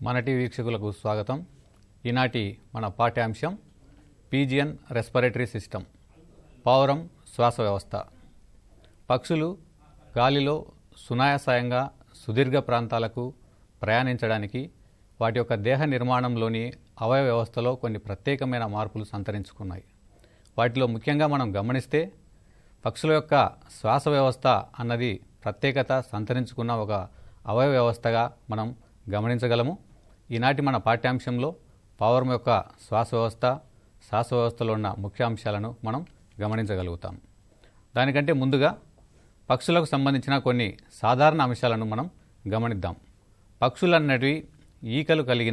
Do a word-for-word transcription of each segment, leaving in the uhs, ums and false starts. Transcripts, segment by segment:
మన టీవీ వీక్షకులకు స్వాగతం. ఈనాటి మన పాఠ్యాంశం పీజియన్ రెస్పిరేటరీ సిస్టమ్, పావురం శ్వాస వ్యవస్థ. పక్షులు గాలిలో సునాయాసంగా సుదీర్ఘ ప్రాంతాలకు ప్రయాణించడానికి వాటి యొక్క దేహ నిర్మాణంలోని అవయవ వ్యవస్థలో కొన్ని ప్రత్యేకమైన మార్పులు సంతరించుకున్నాయి. వాటిలో ముఖ్యంగా మనం గమనిస్తే పక్షుల యొక్క శ్వాస వ్యవస్థ అన్నది ప్రత్యేకత సంతరించుకున్న ఒక అవయవ వ్యవస్థగా మనం గమనించగలము. ఈనాటి మన పాఠ్యాంశంలో పావురం యొక్క శ్వాస వ్యవస్థ, శ్వాస వ్యవస్థలో ఉన్న ముఖ్య అంశాలను మనం గమనించగలుగుతాం. దానికంటే ముందుగా పక్షులకు సంబంధించిన కొన్ని సాధారణ అంశాలను మనం గమనిద్దాం. పక్షులన్నటివి ఈకలు కలిగిన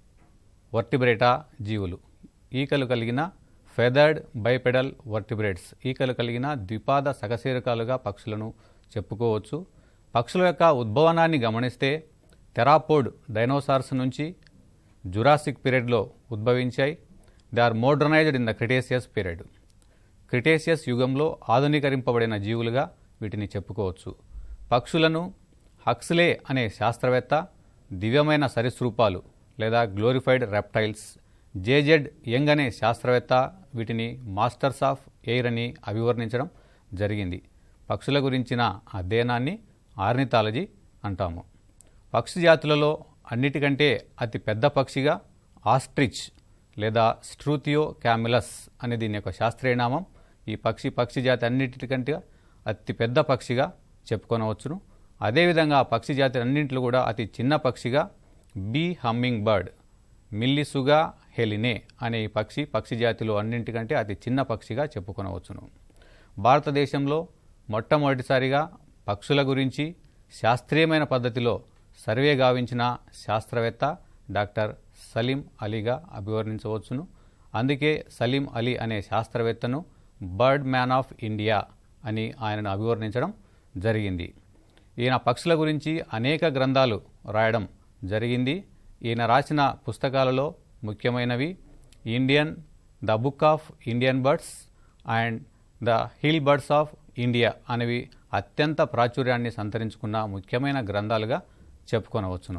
వర్టిబ్రేటా జీవులు. ఈకలు కలిగిన ఫెదర్డ్ బైపెడల్ వర్టిబ్రేట్స్, ఈకలు కలిగిన ద్విపాద సకశేరుకాలుగా పక్షులను చెప్పుకోవచ్చు. పక్షుల యొక్క ఉద్భవనాన్ని గమనిస్తే థెరాపోడ్ డైనోసార్స్ నుంచి జురాసిక్ పీరియడ్లో ఉద్భవించాయి. They are modernised in the Cretaceous period. Cretaceous యుగంలో ఆధునీకరింపబడిన జీవులుగా వీటిని చెప్పుకోవచ్చు. పక్షులను హక్స్లే అనే శాస్త్రవేత్త దివ్యమైన సరీసృపాలు లేదా గ్లోరిఫైడ్ రెప్టైల్స్, జేజెడ్ యంగ్ అనే శాస్త్రవేత్త వీటిని మాస్టర్స్ ఆఫ్ ఎయిర్ అని అభివర్ణించడం జరిగింది. పక్షుల గురించిన అధ్యయనాన్ని ఆర్నిథాలజీ అంటాము. పక్షి జాతులలో అన్నిటికంటే అతి పెద్ద పక్షిగా ఆస్ట్రిచ్ లేదా స్ట్రూథియో క్యామిలస్ అనే దీని యొక్క శాస్త్రీయ నామం. ఈ పక్షి పక్షి జాతి అన్నిటికంటే అతి పెద్ద పక్షిగా చెప్పుకొనవచ్చును. అదేవిధంగా ఆ పక్షి జాతి అన్నింటిలో కూడా అతి చిన్న పక్షిగా బీ హమ్మింగ్ బర్డ్, మిల్లిసుగా హెలినే అనే ఈ పక్షి పక్షి జాతిలో అన్నింటికంటే అతి చిన్న పక్షిగా చెప్పుకొనవచ్చును. భారతదేశంలో మొట్టమొదటిసారిగా పక్షుల గురించి శాస్త్రీయమైన పద్ధతిలో సర్వే గావించిన శాస్త్రవేత్త డాక్టర్ సలీం అలీగా అభివర్ణించవచ్చును. అందుకే సలీం అలీ అనే శాస్త్రవేత్తను బర్డ్ మ్యాన్ ఆఫ్ ఇండియా అని ఆయనను అభివర్ణించడం జరిగింది. ఈయన పక్షుల గురించి అనేక గ్రంథాలు రాయడం జరిగింది. ఈయన రాసిన పుస్తకాలలో ముఖ్యమైనవి Indian the book of Indian birds and the hill birds of India అనేవి అత్యంత ప్రాచుర్యాన్ని సంతరించుకున్న ముఖ్యమైన గ్రంథాలుగా చెప్పుకొనవచ్చును.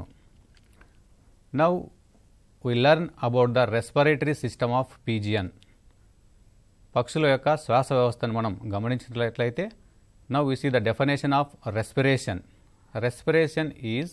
Now we learn about the respiratory system of pigeon. పక్షుల యొక్క శ్వాస వ్యవస్థను మనం గమనించినట్లయితే now we see the definition of respiration. Respiration is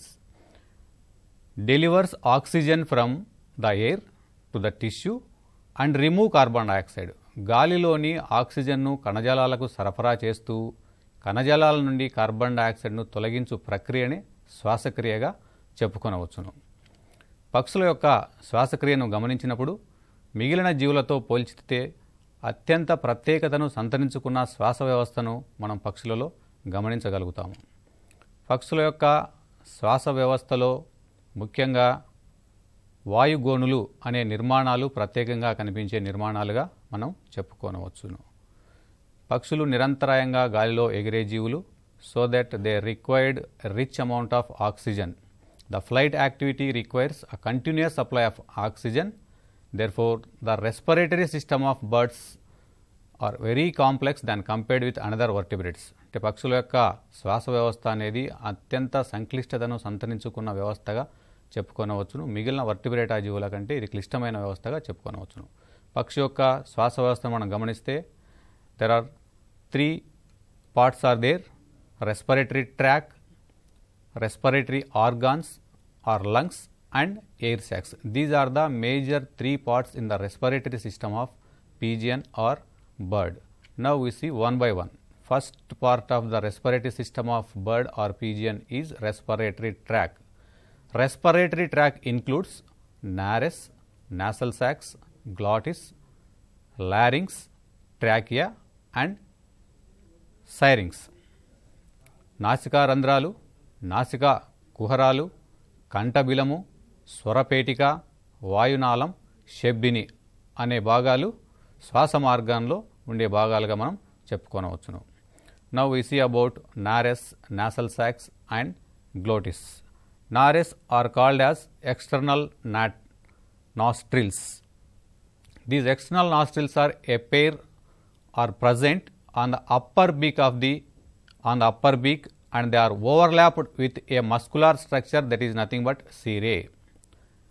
delivers oxygen from the air to the tissue and remove carbon dioxide. గాలిలోని ఆక్సిజన్ను కణజాలాలకు సరఫరా చేస్తూ కణజాలాల నుండి కార్బన్ డైఆక్సైడ్ను తొలగించు ప్రక్రియని శ్వాసక్రియగా చెప్పుకొనవచ్చును. పక్షుల యొక్క శ్వాసక్రియను గమనించినప్పుడు మిగిలిన జీవులతో పోల్చితే అత్యంత ప్రత్యేకతను సంతరించుకున్న శ్వాస వ్యవస్థను మనం పక్షులలో గమనించగలుగుతాము. పక్షుల యొక్క శ్వాస వ్యవస్థలో ముఖ్యంగా వాయుగోనులు అనే నిర్మాణాలు ప్రత్యేకంగా కనిపించే నిర్మాణాలుగా మనం చెప్పుకోనవచ్చును. పక్షులు నిరంతరాయంగా గాలిలో ఎగిరే జీవులు. So that they required rich amount of oxygen. The flight activity requires a continuous supply of oxygen. Therefore the respiratory system of birds are very complex than compared with another vertebrates. అంటే పక్షుల యొక్క శ్వాస వ్యవస్థ అనేది అత్యంత సంక్లిష్టతను సంతరించుకున్న వ్యవస్థగా చెప్పుకొనవచ్చును. మిగిలిన వర్టిబ్రేటా జీవుల కంటే ఇది క్లిష్టమైన వ్యవస్థగా చెప్పుకొనవచ్చును. పక్షి యొక్క శ్వాస వ్యవస్థను మనం గమనిస్తే there are three parts are there: respiratory tract, respiratory organs are lungs and air sacs. These are the major three parts in the respiratory system of pigeon or bird. Now we see one by one. First part of the respiratory system of bird or pigeon is respiratory tract. Respiratory tract includes nares, nasal sacs, glottis, larynx, trachea and syrinx. నాసికా రంధ్రాలు, నాసికా కుహరాలు, కంఠబిలము, స్వరపేటిక, వాయునాళం, షెబ్బిని అనే భాగాలు శ్వాస మార్గంలో ఉండే భాగాలుగా మనం చెప్పుకొనవచ్చును. Now we see about nares, nasal sacs and glottis. Nares are called as external not nostrils. These external nostrils are a pair are present on the upper beak of the on the upper beak and they are overlapped with a muscular structure that is nothing but cirri.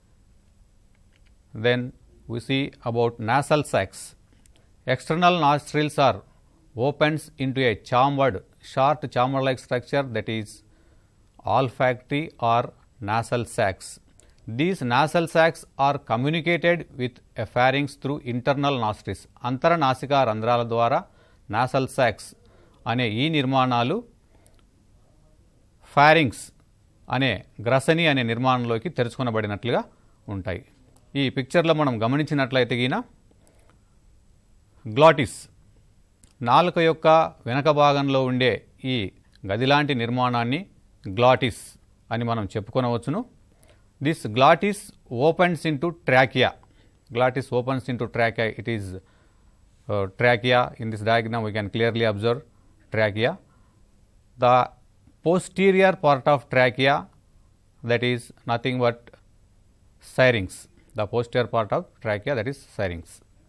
Then we see about nasal sacs. External nostrils are opens into a chambered, short chamber-like structure, that is olfactory or nasal sacs. These nasal sacs are communicated with a pharynx through internal nostrils. అంతర నాసికా రంధ్రాల ద్వారా nasal sacs అనే ఈ నిర్మాణాలు pharynx అనే గ్రసని అనే నిర్మాణంలోకి తెరుచుకొనబడినట్లుగా ఉంటాయి. ఈ పిక్చర్లో మనం గమనించినట్లయితే గిన గ్లాటిస్ నాలుక యొక్క వెనక భాగంలో ఉండే ఈ గదిలాంటి నిర్మాణాన్ని గ్లాటిస్ అని మనం చెప్పుకొనవచ్చును. This glottis opens into trachea. Glottis opens into trachea. It is trachea. In this diagram we can clearly observe trachea. The posterior part of trachea, that is nothing but syrinx. The posterior part of trachea, that is syrinx.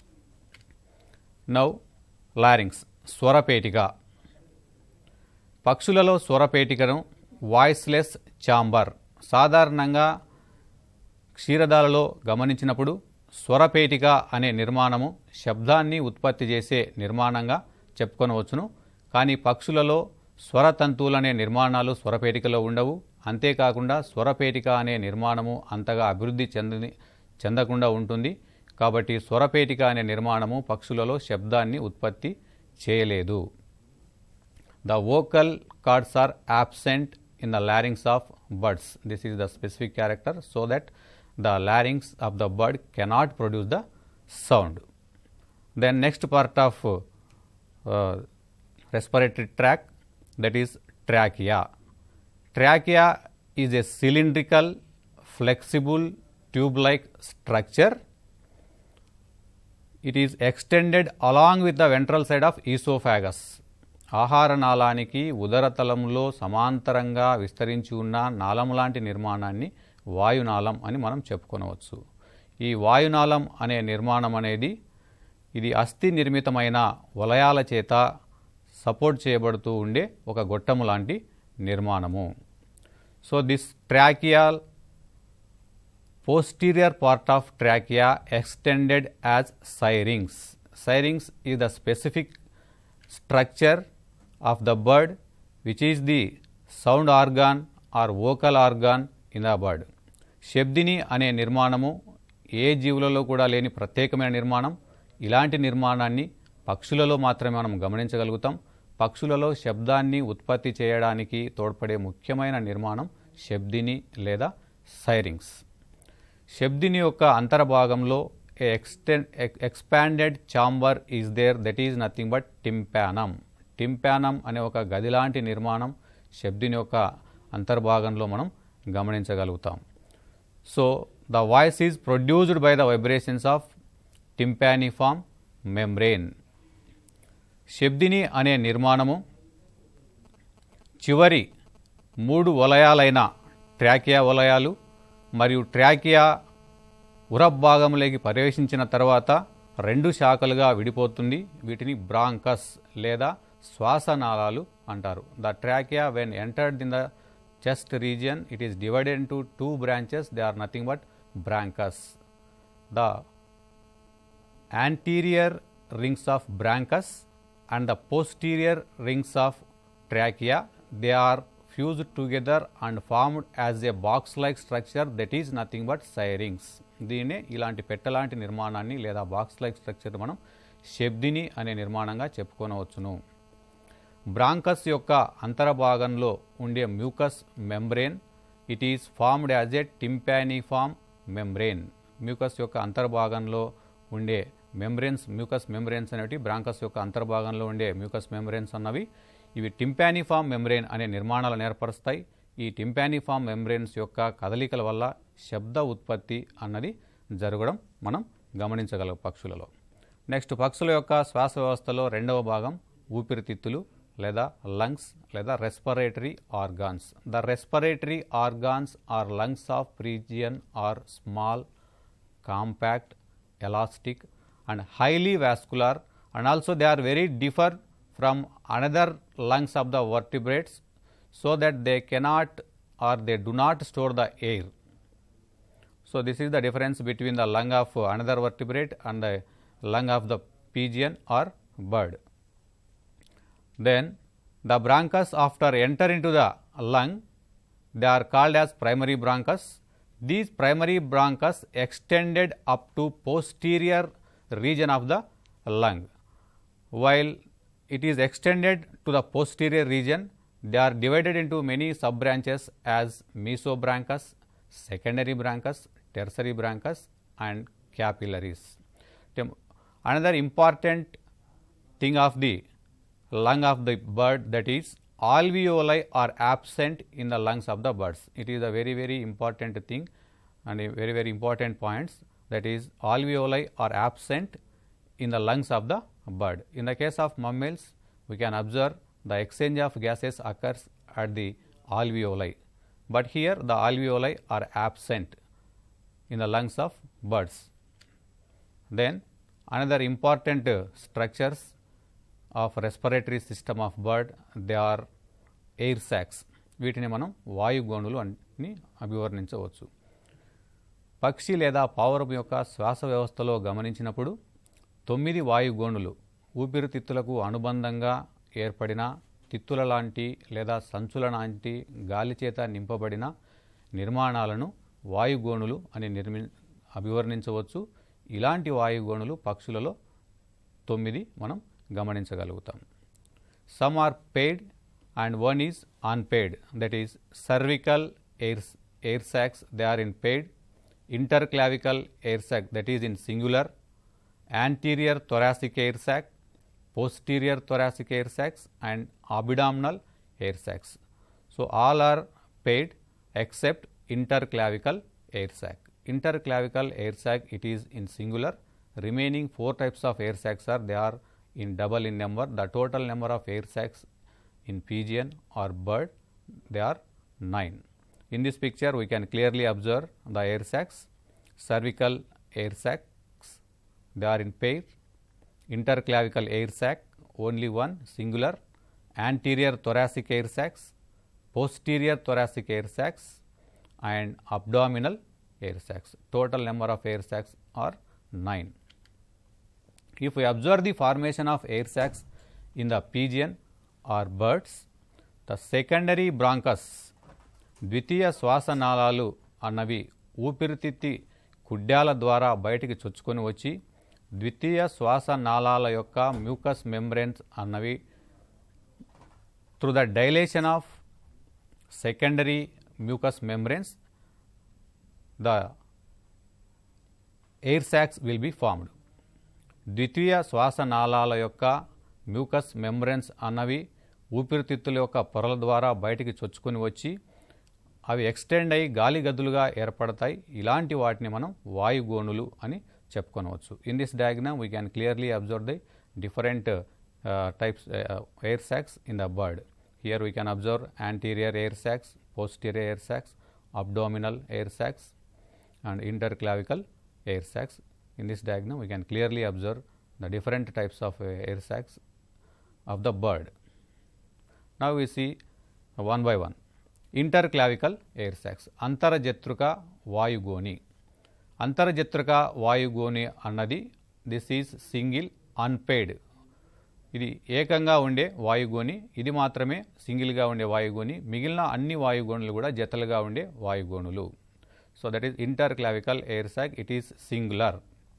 Now larynx, స్వరపేటిక. పక్షులలో స్వరపేటికను voiceless chamber. సాధారణంగా క్షీరదాలలో గమనించినప్పుడు స్వరపేటిక అనే నిర్మాణము శబ్దాన్ని ఉత్పత్తి చేసే నిర్మాణంగా చెప్పుకొనవచ్చును. కానీ పక్షులలో స్వరతంతువులు అనే నిర్మాణాలు స్వరపేటికలో ఉండవు. అంతేకాకుండా స్వరపేటిక అనే నిర్మాణము అంతగా అభివృద్ధి చెందని చెందకుండా ఉంటుంది. కాబట్టి స్వరపేటిక అనే నిర్మాణము పక్షులలో శబ్దాన్ని ఉత్పత్తి చేయలేదు. The vocal cords are absent in the larynx of birds. This is the specific character, so that the larynx of the bird cannot produce the sound. Then next part of uh, respiratory tract, that is trachea. Trachea is a cylindrical, flexible, tube-like structure. It is extended along with the ventral side of esophagus. ఆహార నాళానికి ఉదరతలంలో సమాంతరంగా విస్తరించి ఉన్న నాళం లాంటి నిర్మాణాన్ని వాయునాళం అని మనం చెప్పుకొనవచ్చు. ఈ వాయునాళం అనే నిర్మాణం అనేది ఇది అస్థి నిర్మితమైన వలయాల చేత సపోర్ట్ చేయబడుతూ ఉండే ఒక గొట్టము లాంటి నిర్మాణము. So this tracheal posterior part of trachea extended as syrinx. Syrinx is the specific structure of the bird, which is the sound organ or vocal organ in the bird. శబ్దిని అనే నిర్మాణము ఏ జీవులలో కూడా లేని ప్రత్యేకమైన నిర్మాణం. ఇలాంటి నిర్మాణాన్ని పక్షులలో మాత్రమే మనం గమనించగలుగుతాం. పక్షులలో శబ్దాన్ని ఉత్పత్తి చేయడానికి తోడ్పడే ముఖ్యమైన నిర్మాణం శబ్దిని లేదా సైరింగ్స్. శబ్దిని యొక్క అంతర్భాగంలో a extend expanded chamber is there, that is nothing but tympanum. Tympanum అనే ఒక గదిలాంటి నిర్మాణం శబ్దిని యొక్క అంతర్భాగంలో మనం గమనించగలుగుతాం. So the voice is produced by the vibrations of tympaniform membrane. శబ్దిని అనే నిర్మాణము చివరి మూడు వలయాలైన ట్రాకియా వలయాలు మరియు ట్రాకియా ఉరభాగంలోకి ప్రవేశించిన తర్వాత రెండు శాఖలుగా విడిపోతుంది. వీటిని బ్రాంకస్ లేదా శ్వాసనాళాలు అంటారు. The trachea when entered in the chest region it is divided into two branches. They are nothing but bronchus. The anterior rings of bronchus and the posterior rings of trachea, they are fused together and formed as a box like structure, that is nothing but syrinx. దీనే ఇలాంటి పెట్టలాంటి నిర్మాణాన్ని లేదా box like structure మనం శబ్దిని అనే నిర్మాణంగా చెప్పుకొనవచ్చును. Bronchus యొక్క అంతర్భాగంలో ఉండే mucous membrane, it is formed as a tympaniform membrane. Mucous యొక్క అంతర్భాగంలో ఉండే మెంబ్రెయిన్స్, మ్యూకస్ మెంబ్రెయిన్స్ అనేవి బ్రాంకస్ యొక్క అంతర్భాగంలో ఉండే మ్యూకస్ మెంబ్రెయిన్స్ అన్నవి ఇవి టింపానిఫామ్ మెంబ్రెయిన్ అనే నిర్మాణాలను ఏర్పరుస్తాయి. ఈ టింపానిఫామ్ మెంబ్రెయిన్స్ యొక్క కదలికల వల్ల శబ్ద ఉత్పత్తి అన్నది జరగడం మనం గమనించగలం పక్షులలో. నెక్స్ట్ పక్షుల యొక్క శ్వాస వ్యవస్థలో రెండవ భాగం ఊపిరితిత్తులు లేదా లంగ్స్ లేదా respiratory organs. The respiratory organs are lungs of pigeon are small, compact, elastic and highly vascular, and also they are very differ from another lungs of the vertebrates, so that they cannot or they do not store the air. So, this is the difference between the lung of another vertebrate and the lung of the pigeon or bird. Then the bronchus after enter into the lung, they are called as primary bronchus. These primary bronchus extended up to posterior region of the lung. While it is extended to the posterior region, they are divided into many sub branches as mesobronchus, secondary bronchus, tertiary bronchus and capillaries. Another important thing of the lung of the bird, that is alveoli are absent in the lungs of the birds. It is a very very important thing and a very very important points, that is alveoli are absent in the lungs of the bird. In the case of mammals, we can observe the exchange of gases occurs at the alveoli, but here the alveoli are absent in the lungs of birds. Then another important uh, structures of respiratory system of bird, they are air sacs. వీటిని మనం వాయుగోణులు అని అభివర్ణించవచ్చు. పక్షి లేదా పావురం యొక్క శ్వాస వ్యవస్థలో గమనించినప్పుడు తొమ్మిది వాయుగోణులు ఊపిరితిత్తులకు అనుబంధంగా ఏర్పడిన తిత్తుల లాంటి లేదా సంచుల లాంటి గాలి చేత నింపబడిన నిర్మాణాలను వాయుగోణులు అని నిర్మి అభివర్ణించవచ్చు. ఇలాంటి వాయుగోణులు పక్షులలో తొమ్మిది మనం గమనించగలుగుతాం. Some are paired and one is unpaired, that is cervical air air sacs, they are in paired. Interclavicular air sac, that is in singular. anterior thoracic air sac, posterior thoracic air sacs and abdominal air sacs. So, all are paid except interclavicle air sac. Interclavicle air sac, it is in singular. Remaining four types of air sacs are, they are in double in number. The total number of air sacs in pigeon or bird, they are nine. In this picture, we can clearly observe the air sacs. Cervical air sac, they are in pair. Interclavicle air sac, only one singular. Anterior thoracic air sacs, posterior thoracic air sacs and abdominal air sacs. Total number of air sacs are nine. If we observe the formation of air sacs in the pigeon or birds, the secondary bronchus, ద్వితీయ శ్వాసనాళాలు అన్నవి ఊపిరితిత్తి కుడ్యాల ద్వారా బయటికి చొచ్చుకొని వచ్చి ద్వితీయ శ్వాసనాళాల యొక్క mucous membranes అన్నవి through the dilation of secondary mucous membranes the air sacs will be formed. ద్వితీయ శ్వాసనాళాల యొక్క మ్యూకస్ మెంబ్రేన్స్ అన్నవి ఊపిరితిత్తుల యొక్క పొరల ద్వారా బయటికి చొచ్చుకొని వచ్చి అవి ఎక్స్టెండ్ అయ్యి గాలి గదులుగా ఏర్పడతాయి. ఇలాంటి వాటిని మనం వాయుగోణులు అని చెప్పుకోవచ్చు. In this diagram we can clearly observe the different types air sacs in the bird. Here we can observe anterior air sacs, posterior air sacs, abdominal air sacs and interclavicular air sacs. In this diagram we can clearly observe the different types of air sacs of the bird. Now we see one by one. Interclavicular air sacs, అంతరజత్రుక వాయుగోని. అంతర్జత్రక వాయుగోని అన్నది this is single unpaid. ఇది ఏకంగా ఉండే వాయుగోని, ఇది మాత్రమే సింగిల్గా ఉండే వాయుగోని. మిగిలిన అన్ని వాయుగోనులు కూడా జతలుగా ఉండే వాయుగోనులు. So that is interclavicular air sac, it is singular.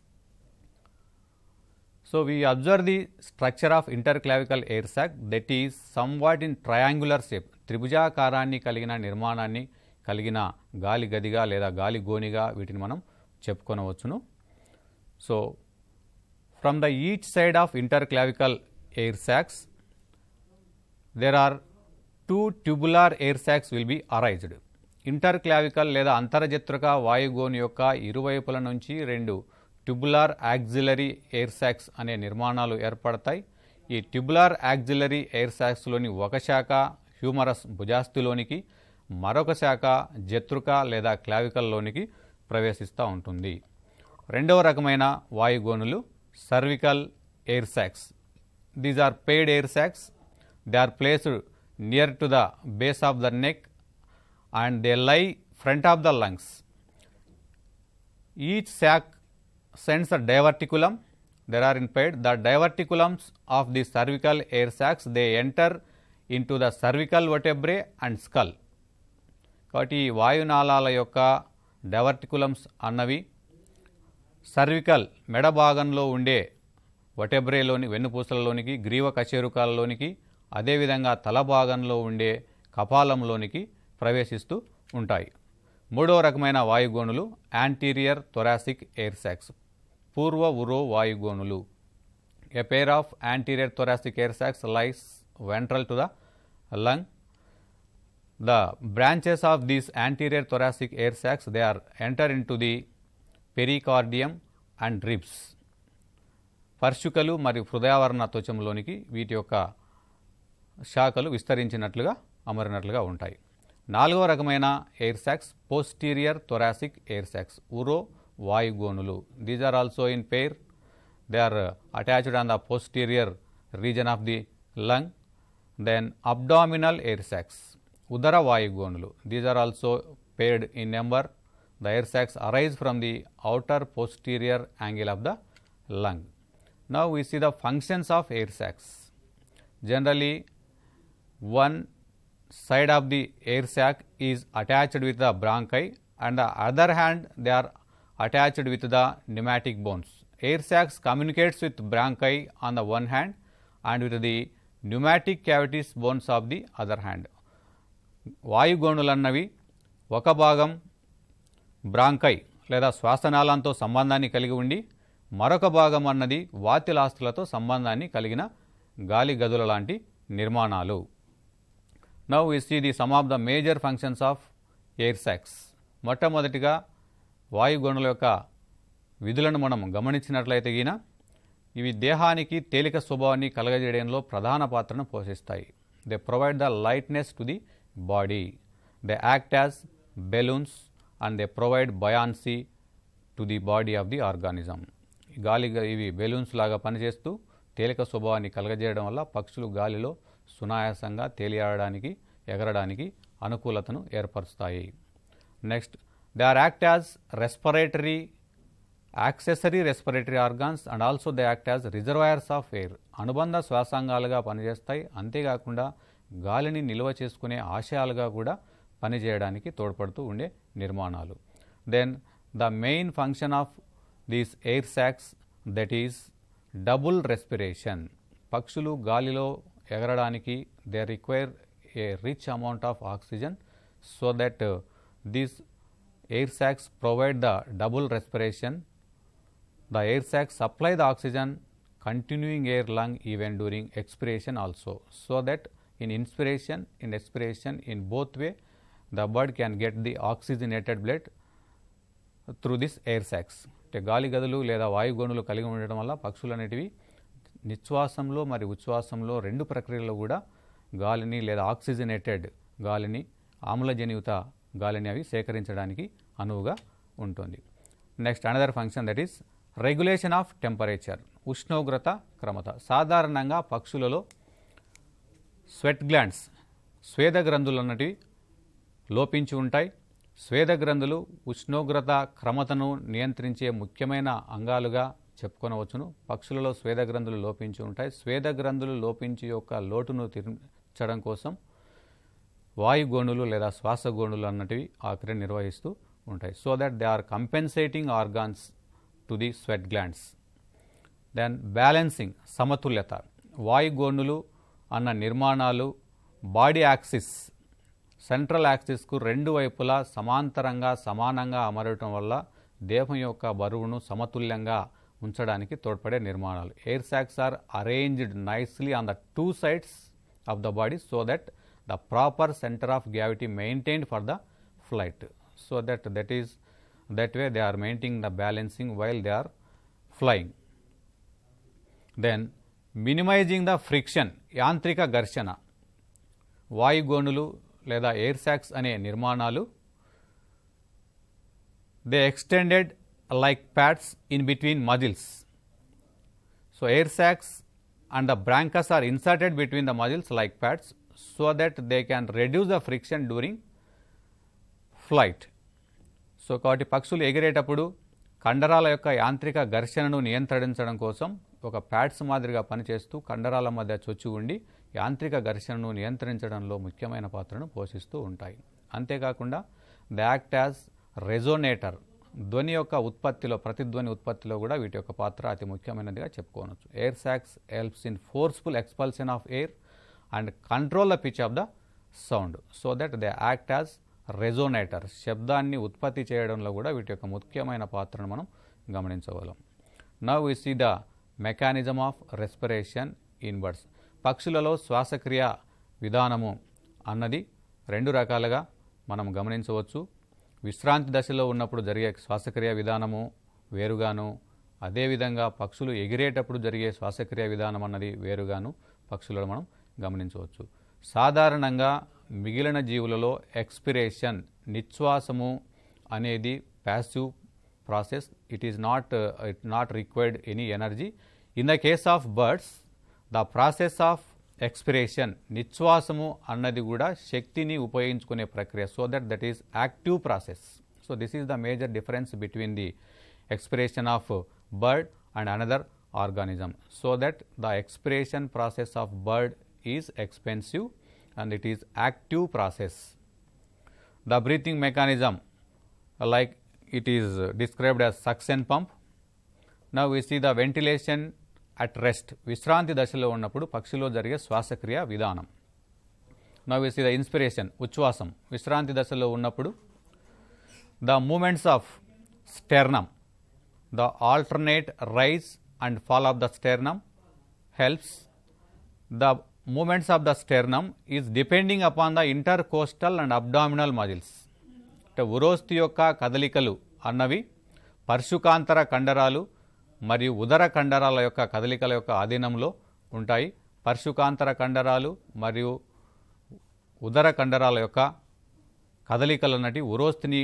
So we observe the structure of interclavicular air sac, that is somewhat in triangular shape, త్రిభుజాకారాన్ని కలిగిన నిర్మాణాన్ని కలిగిన గాలి గదిగా లేదా గాలి గోనిగా వీటిని మనం చెప్పుకొనవచ్చును. So from the each side of interclavicular air sacs there are two tubular air sacs will be arised. Interclavicular లేదా అంతర్జత్రక వాయుగోని యొక్క ఇరువైపుల నుంచి రెండు ట్యూబులార్ యాక్సిలరీ ఎయిర్ సాక్స్ అనే నిర్మాణాలు ఏర్పడతాయి. ఈ ట్యూబులార్ యాక్సిలరీ ఎయిర్ సాక్స్లోని ఒక శాఖ హ్యూమరస్ భుజాస్థిలోనికి, మరొక శాఖ జత్రుక లేదా క్లావికల్లోనికి ప్రవేశిస్తూ ఉంటుంది. రెండవ రకమైన వాయుగోనులు cervical air sacs. These are paired air sacs. They are placed near to the base of the neck and they lie front of the lungs. Each sac sends a diverticulum. There are in paired. The diverticulums of the cervical air sacs, they enter into the cervical vertebrae and skull. కాబట్టి ఈ వాయునాళాల యొక్క డైవర్టికులమ్స్ అన్నవి cervical మెడ భాగంలో ఉండే వటెబ్రేలోని వెన్నుపూసలలోనికి, గ్రీవ కశేరుకాలలోనికి, అదేవిధంగా తల భాగంలో ఉండే కపాలంలోనికి ప్రవేశిస్తూ ఉంటాయి. మూడవ రకమైన వాయుగోణులు యాంటీరియర్ థొరాసిక్ ఎయిర్ సాక్స్, పూర్వ ఉరో వాయుగోణులు. A pair of anterior thoracic air sacs lies ventral to the lung. The branches of these anterior thoracic air sacs, they are enter into the pericardium and ribs. పర్శుకలు మరియు హృదయావరణ త్వచంలోనికి వీటి యొక్క శాఖలు విస్తరించినట్లుగా అమరినట్లుగా ఉంటాయి. నాలుగవ రకమైన air sacs posterior thoracic air sacs, ఉరో వాయుగోణులు. These are also in pair. They are attached on the posterior region of the lung. Then abdominal air sacs, ఉదర వాయుగోణులు. These are also paired in number. The air sacs arise from the outer posterior angle of the lung. Now we see the functions of air sacs. Generally, one side of the air sac is attached with the bronchi and the other hand they are attached with the pneumatic bones. Air sacs communicates with bronchi on the one hand and with the pneumatic cavities bones of the other hand. వాయుగోణులన్నవి ఒక భాగం bronchi లేదా శ్వాసనాళంతో సంబంధాన్ని కలిగి ఉండి మరొక భాగం అన్నది వాతిలాస్తులతో సంబంధాన్ని కలిగిన గాలి గదుల లాంటి నిర్మాణాలు. Now we see the some of the major functions of air sacs. మొట్టమొదటిగా వాయుగోణుల యొక్క విధులను మనం గమనించినట్లయితే గిన ఇవి దేహానికి తేలిక స్వభావాన్ని కలగజేయడంలో ప్రధాన పాత్రను పోషిస్తాయి. They provide the lightness to the body. They act as balloons and they provide buoyancy to the body of the organism. గాలిగా ఇవి బెలూన్స్ లాగా పనిచేస్తూ తేలిక స్వభావాన్ని కలగజేయడం వల్ల పక్షులు గాలిలో సునాయాసంగా తేలియాడడానికి, ఎగరడానికి అనుకూలతను ఏర్పరుస్తాయి. Next, they are act as respiratory accessory respiratory organs and also they act as reservoirs of air. అనుబంధ శ్వాసాంగాలుగా పనిచేస్తాయి. అంతేకాకుండా గాలిని నిల్వ చేసుకునే ఆశయాలుగా కూడా పనిచేయడానికి తోడ్పడుతూ ఉండే నిర్మాణాలు. Then the main function of these air sacs, that is double respiration. పక్షులు గాలిలో ఎగరడానికి they require a rich amount of oxygen. So that these air sacs provide the double respiration. The air sacs supply the oxygen continuing air lung even during expiration also, so that in inspiration, in expiration, in both way, the bird can get the oxygenated blood through this air sacs. అంటే గాలి గదులు లేదా వాయుగోణులు కలిగి ఉండడం వల్ల పక్షులు అనేటివి నిశ్వాసంలో మరియు ఉచ్ఛ్వాసంలో రెండు ప్రక్రియల్లో కూడా గాలిని లేదా ఆక్సిజనేటెడ్ గాలిని, ఆమ్లజనియుత గాలిని అవి సేకరించడానికి అనువుగా ఉంటుంది. Next, another function that is regulation of temperature, ఉష్ణోగ్రత క్రమత. సాధారణంగా పక్షులలో స్వెట్ గ్లాండ్స్, స్వేద గ్రంథులు అన్నటివి లోపించి ఉంటాయి. స్వేద గ్రంథులు ఉష్ణోగ్రత క్రమతను నియంత్రించే ముఖ్యమైన అంగాలుగా చెప్పుకొనవచ్చును. పక్షులలో స్వేద గ్రంథులు లోపించి ఉంటాయి. స్వేద గ్రంథులు లోపించి యొక్క లోటును తీర్చడం కోసం వాయుగోణులు లేదా శ్వాసగోణులు అన్నటివి ఆ క్రియ నిర్వహిస్తూ ఉంటాయి. So that they are compensating organs to the sweat glands. Then balancing, సమతుల్యత. వాయుగోణులు అన్న నిర్మాణాలు బాడీ యాక్సిస్, సెంట్రల్ యాక్సిస్కు రెండు వైపులా సమాంతరంగా సమానంగా అమరటం వల్ల దేహం యొక్క బరువును సమతుల్యంగా ఉంచడానికి తోడ్పడే నిర్మాణాలు. Air sacs are arranged nicely on the two sides of the body so that the proper centre of gravity maintained for the flight. So that that is that way they are maintaining the balancing while they are flying. Then minimising the friction, యాంత్రిక ఘర్షణ. వాయుగోణులు లేదా air sacs అనే నిర్మాణాలు they extended like pads in between muscles. So air sacs and the bronchus are inserted between the muscles like pads so that they can reduce the friction during flight. So కాబట్టి పక్షులు ఎగిరేటప్పుడు కండరాల యొక్క యాంత్రిక ఘర్షణను నియంత్రించడం కోసం ఒక ప్యాడ్స్ మాదిరిగా పనిచేస్తూ కండరాల మధ్య చొచ్చి ఉండి యాంత్రిక ఘర్షణను నియంత్రించడంలో ముఖ్యమైన పాత్రను పోషిస్తూ ఉంటాయి. అంతేకాకుండా ద యాక్ట్ యాజ్ రెజోనేటర్, ధ్వని యొక్క ఉత్పత్తిలో, ప్రతిధ్వని ఉత్పత్తిలో కూడా వీటి యొక్క పాత్ర అతి ముఖ్యమైనదిగా చెప్పుకోవచ్చు. Air sacs helps in forceful expulsion of air and control the pitch of the sound so that they act as resonator. శబ్దాన్ని ఉత్పత్తి చేయడంలో కూడా వీటి యొక్క ముఖ్యమైన పాత్రను మనం గమనించగలం. Now we see the mechanism of respiration in birds. పక్షులలో శ్వాసక్రియ విధానము అన్నది రెండు రకాలుగా మనం గమనించవచ్చు. విశ్రాంతి దశలో ఉన్నప్పుడు జరిగే శ్వాసక్రియ విధానము వేరుగాను, అదేవిధంగా పక్షులు ఎగిరేటప్పుడు జరిగే శ్వాసక్రియ విధానం అన్నది వేరుగాను పక్షులలో మనం గమనించవచ్చు. సాధారణంగా మిగిలిన జీవులలో ఎక్స్పిరేషన్, నిశ్వాసము అనేది passive process. It is not it not required any energy. In the case of birds the process of expiration, నిశ్వాసము అన్నది కూడా శక్తిని ఉపయోగించుకునే ప్రక్రియ. So that that is active process. So this is the major difference between the expiration of bird and another organism. So that the expiration process of bird is expensive and it is active process. The breathing mechanism, like it is described as suction pump. Now we see the ventilation at rest. విశ్రాంతి దశలో ఉన్నప్పుడు పక్షిలో జరిగే శ్వాసక్రియ విధానం. Now we see the inspiration, ఉచ్ఛ్వాసం. విశ్రాంతి దశలో ఉన్నప్పుడు the movements of sternum, the alternate rise and fall of the sternum helps. The movements of the sternum is depending upon the intercostal and abdominal muscles. అంటే ఉరోస్థి యొక్క కదలికలు అన్నవి పర్శుకాంతర కండరాలు మరియు ఉదర కండరాల యొక్క కదలికల యొక్క ఆధీనంలో ఉంటాయి. పర్శుకాంతర కండరాలు మరియు ఉదర కండరాల యొక్క కదలికలు అన్నటి ఉరోస్థిని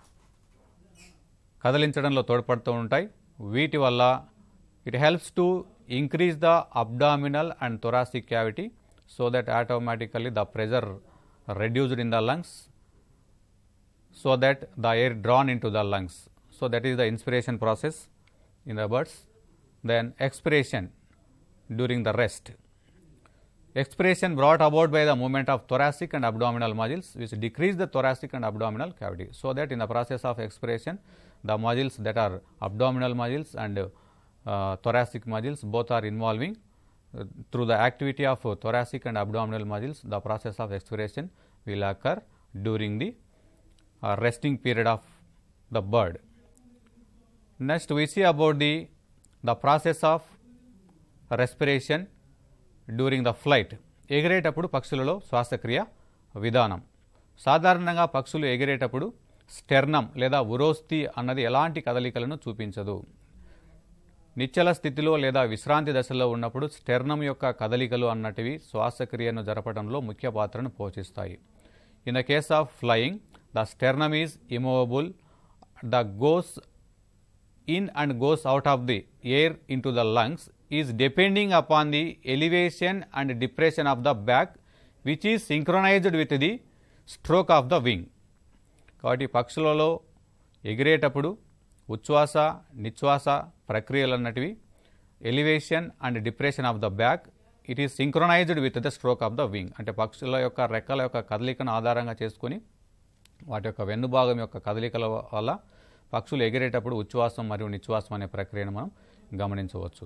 కదిలించడంలో తోడ్పడుతూ ఉంటాయి. వీటి వల్ల it helps to increase the abdominal and thoracic cavity so that automatically the pressure reduced in the lungs so that the air drawn into the lungs. So that is the inspiration process in the birds. Then expiration during the rest. Expiration brought about by the movement of thoracic and abdominal muscles which decrease the thoracic and abdominal cavity. So that in the process of expiration the muscles that are abdominal muscles and Uh, thoracic muscles both are involving uh, through the activity of uh, thoracic and abdominal muscles. The process of expiration will occur during the uh, resting period of the bird. Next we see about the the process of respiration during the flight. ఎగిరేటప్పుడు పక్షులలో శ్వాసక్రియ విధానం. సాధారణంగా పక్షులు ఎగిరేటప్పుడు sternum లేదా ఉరోస్థి అన్నది ఎలాంటి కదలికలను చూపించదు. నిశ్చల స్థితిలో లేదా విశ్రాంతి దశలో ఉన్నప్పుడు స్టెర్నం యొక్క కదలికలు అన్నటివి శ్వాసక్రియను జరపడంలో ముఖ్య పాత్రను పోషిస్తాయి. In the case of flying the sternum is immovable, the goes in and goes out of the air in to the lungs is depending upon the elevation and depression of the back which is synchronised with the stroke of the wing. కాబట్టి పక్షులలో ఎగిరేటప్పుడు ఉచ్ఛ్వాస నిశ్వాస ప్రక్రియలు అన్నటివి elevation and depression of the back it is synchronised with the stroke of the wing. అంటే పక్షుల యొక్క రెక్కల యొక్క కదలికను ఆధారంగా చేసుకొని వాటి యొక్క వెన్నుభాగం యొక్క కదలికల వల్ల పక్షులు ఎగిరేటప్పుడు ఉచ్ఛ్వాసం మరియు నిశ్వాసం అనే ప్రక్రియను మనం గమనించవచ్చు.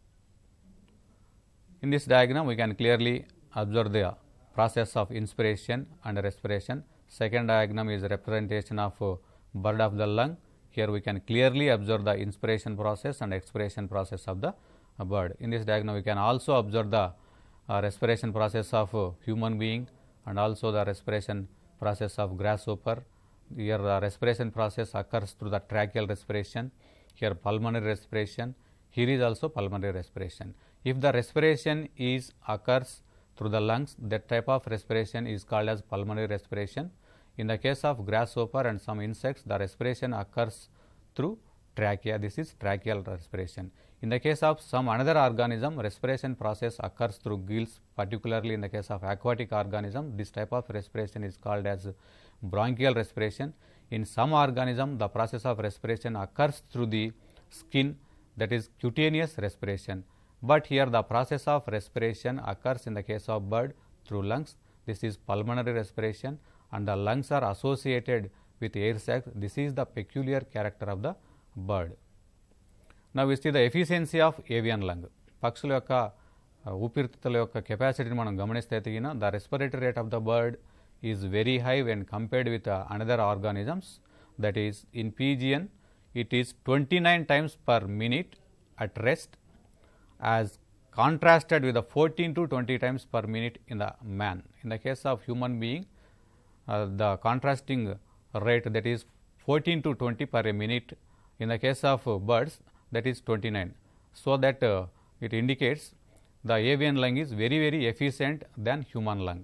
In this diagram we can clearly observe the process of inspiration and respiration. Second diagram is representation of bird of the lung. Here we can clearly observe the inspiration process and expiration process of the uh, bird. In this diagram we can also observe the uh, respiration process of uh, human being and also the respiration process of grasshopper. Here the respiration process occurs through the tracheal respiration. Here pulmonary respiration. Here is also pulmonary respiration. If the respiration is occurs through the lungs, that type of respiration is called as pulmonary respiration. In the case of grasshopper and some insects, the respiration occurs through trachea. This is tracheal respiration. In the case of some another organism, respiration process occurs through gills, particularly in the case of aquatic organism. This type of respiration is called as bronchial respiration. In some organism, the process of respiration occurs through the skin, that is cutaneous respiration. But here the process of respiration occurs in the case of bird through lungs. This is pulmonary respiration, and the lungs are associated with air sacs. This is the peculiar character of the bird. Now we see the efficiency of avian lung. పక్షుల యొక్క ఊపిరితిత్తుల యొక్క కెపాసిటీని మనం గమనిస్తే తగిన the respiratory rate of the bird is very high when compared with another organisms. That is in pigeon it is twenty-nine times per minute at rest, as contrasted with the fourteen to twenty times per minute in the man. In the case of human being, uh, the contrasting rate, that is fourteen to twenty per a minute. In the case of uh, birds, that is twenty-nine. So that uh, it indicates the avian lung is very very efficient than human lung.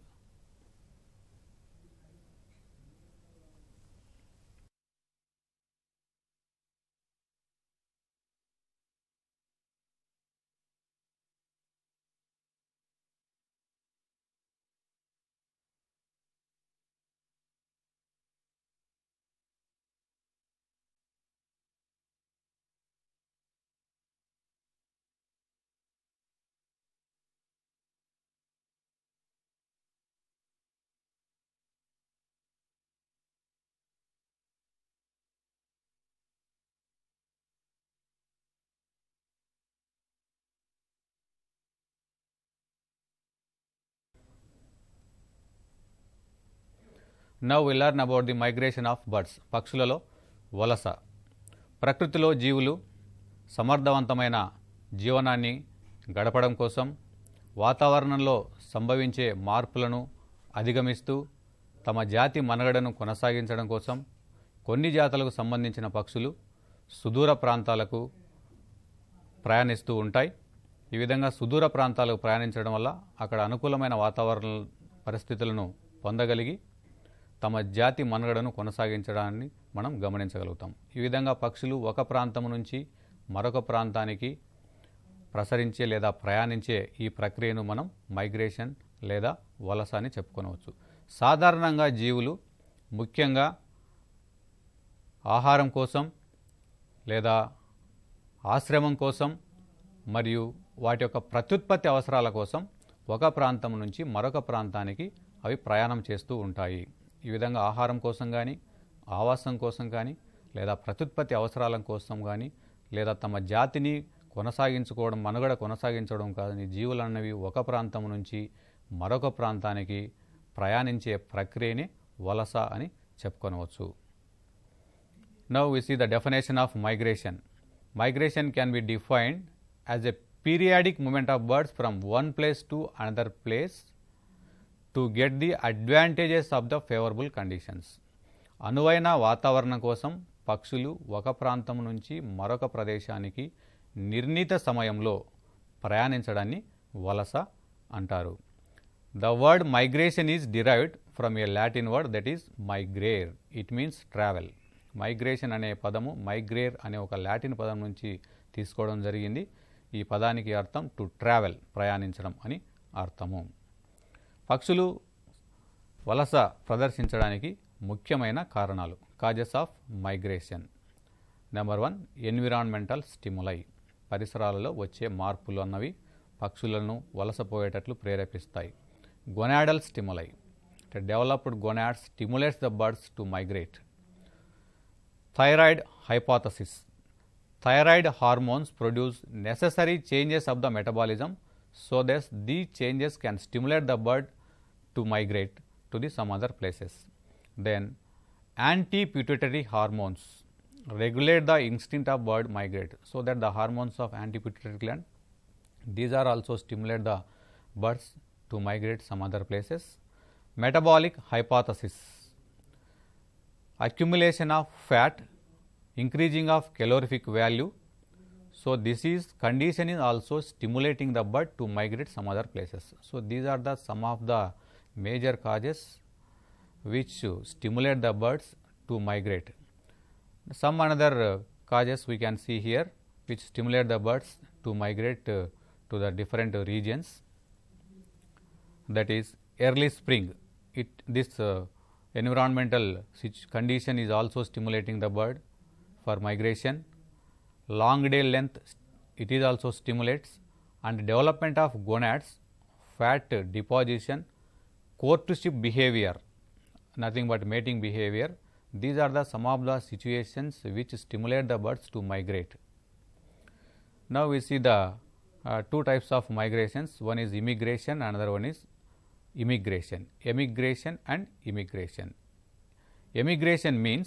Now we learn about the migration of birds. పక్షులలో వలస. ప్రకృతిలో జీవులు సమర్థవంతమైన జీవనాన్ని గడపడం కోసం వాతావరణంలో సంభవించే మార్పులను అధిగమిస్తూ తమ జాతి మనుగడను కొనసాగించడం కోసం కొన్ని జాతులకు సంబంధించిన పక్షులు సుదూర ప్రాంతాలకు ప్రయాణిస్తూ ఉంటాయి. ఈ విధంగా సుదూర ప్రాంతాలకు ప్రయాణించడం వల్ల అక్కడ అనుకూలమైన వాతావరణ పరిస్థితులను పొందగలిగి తమ జాతి మనుగడను కొనసాగించడాన్ని మనం గమనించగలుగుతాం. ఈ విధంగా పక్షులు ఒక ప్రాంతం నుంచి మరొక ప్రాంతానికి ప్రసరించే లేదా ప్రయాణించే ఈ ప్రక్రియను మనం మైగ్రేషన్ లేదా వలస అని చెప్పుకోవచ్చు. సాధారణంగా జీవులు ముఖ్యంగా ఆహారం కోసం లేదా ఆశ్రమం కోసం మరియు వాటి యొక్క ప్రత్యుత్పత్తి అవసరాల కోసం ఒక ప్రాంతం నుంచి మరొక ప్రాంతానికి అవి ప్రయాణం చేస్తూ ఉంటాయి. ఈ విధంగా ఆహారం కోసం కానీ ఆవాసం కోసం కానీ లేదా ప్రత్యుత్పత్తి అవసరాల కోసం కానీ లేదా తమ జాతిని కొనసాగించుకోవడం మనుగడ కొనసాగించడం కానీ జీవులన్నవి ఒక ప్రాంతం నుంచి మరొక ప్రాంతానికి ప్రయాణించే ప్రక్రియని వలస అని చెప్పుకొనవచ్చు. Now we see the definition of migration. Migration can be defined as a periodic movement of birds from one place to another place to get the advantages of the favourable conditions. అనువైన వాతావరణం కోసం పక్షులు ఒక ప్రాంతం నుంచి మరొక ప్రదేశానికి నిర్ణీత సమయంలో ప్రయాణించడాన్ని వలస అంటారు. The word migration is derived from a Latin word that is migrare. It means travel. Migration అనే పదము మైగ్రేర్ అనే ఒక లాటిన్ పదం నుంచి తీసుకోవడం జరిగింది. ఈ పదానికి అర్థం టు ట్రావెల్, ప్రయాణించడం అని అర్థము. పక్షులు వలస ప్రదర్శించడానికి ముఖ్యమైన కారణాలు, causes of migration. Number one, environmental stimuli. పరిసరాలలో వచ్చే మార్పులు అన్నవి పక్షులను వలసపోయేటట్లు ప్రేరేపిస్తాయి. Gonadal stimuli. Developed gonad stimulates the birds to migrate. Thyroid hypothesis. Thyroid hormones produce necessary changes of the metabolism, so that these changes can stimulate the bird to migrate to the some other places. Then anti-pituitary hormones regulate the instinct of bird migrate, so that the hormones of anti-pituitary gland, these are also stimulate the birds to migrate some other places. Metabolic hypothesis. Accumulation of fat, increasing of calorific value. So this is condition is also stimulating the bird to migrate some other places. So these are the some of the major causes which stimulate the birds to migrate. Some another uh, causes we can see here which stimulate the birds to migrate uh, to the different uh, regions. That is early spring. It this uh, environmental condition is also stimulating the bird for migration. Long day length, it is also stimulates, and development of gonads, fat deposition, courtship behavior, nothing but mating behavior. These are the some of the situations which stimulate the birds to migrate. Now we see the uh, two types of migrations. One is immigration, another one is immigration. Emigration and immigration. Emigration means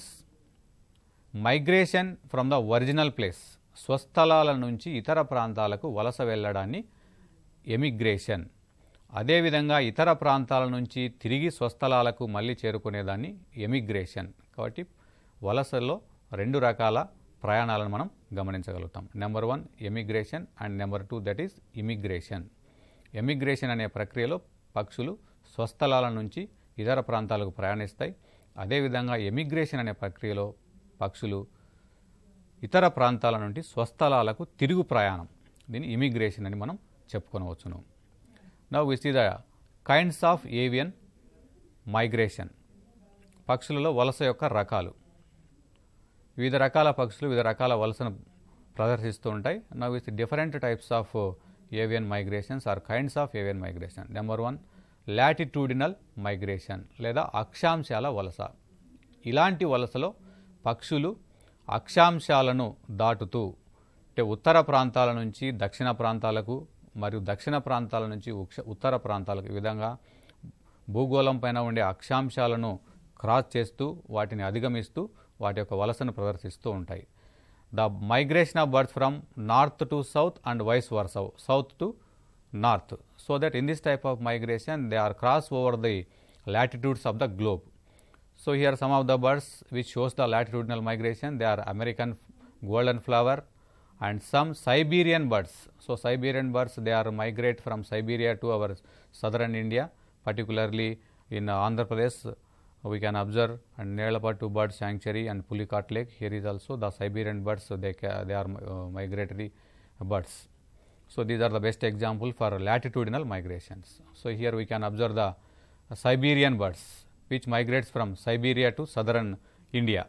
migration from the original place, స్వస్థలాల నుంచి ఇతర ప్రాంతాలకు వలస వెళ్ళడాన్ని emigration. అదేవిధంగా ఇతర ప్రాంతాల నుంచి తిరిగి స్వస్థలాలకు మళ్ళీ చేరుకునేదాన్ని ఎమిగ్రేషన్. కాబట్టి వలసలో రెండు రకాల ప్రయాణాలను మనం గమనించగలుగుతాం. Number one emigration and number two that is immigration. Emigration అనే ప్రక్రియలో పక్షులు స్వస్థలాల నుంచి ఇతర ప్రాంతాలకు ప్రయాణిస్తాయి. అదేవిధంగా ఎమిగ్రేషన్ అనే ప్రక్రియలో పక్షులు ఇతర ప్రాంతాల నుండి స్వస్థలాలకు తిరుగు ప్రయాణం, దీన్ని ఇమిగ్రేషన్ అని మనం చెప్పుకొనవచ్చును. Now we see the kinds of avian migration. పక్షులలో వలస యొక్క రకాలు. వివిధ రకాల పక్షులు వివిధ రకాల వలసను ప్రదర్శిస్తూ ఉంటాయి. Now we see different types of avian migrations or kinds of avian migration. Number one latitudinal migration లేదా అక్షాంశాల వలస. ఇలాంటి వలసలో పక్షులు అక్షాంశాలను దాటుతూ అంటే ఉత్తర ప్రాంతాల నుంచి దక్షిణ ప్రాంతాలకు మరియు దక్షిణ ప్రాంతాల నుంచి ఉత్తర ప్రాంతాలకు ఈ విధంగా భూగోళం పైన ఉండే అక్షాంశాలను క్రాస్ చేస్తూ వాటిని అధిగమిస్తూ వాటి యొక్క వలసను ప్రదర్శిస్తూ ఉంటాయి. The migration of birds from north to south and vice versa, south to north. So that in this type of migration they are cross over the latitudes of the globe. So here some of the birds which shows the latitudinal migration, they are American golden flower and some Siberian birds. So Siberian birds, they are migrate from Siberia to our southern India, particularly in uh, Andhra Pradesh. We can observe and Nelapattu bird sanctuary and Pulicat Lake. Here is also the Siberian birds. So they ca they are uh, migratory birds. So these are the best example for latitudinal migrations. So here we can observe the uh, Siberian birds, which migrates from Siberia to southern India.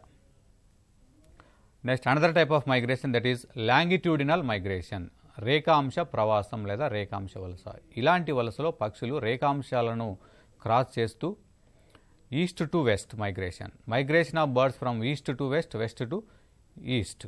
Next, another type of migration, that is longitudinal migration. రేఖాంశ ప్రవాసం లేదా రేఖాంశ వలస. ఇలాంటి వలసలో పక్షులు రేఖాంశాలను cross చేస్తూ east to west migration. Migration of birds from east to west, west to east.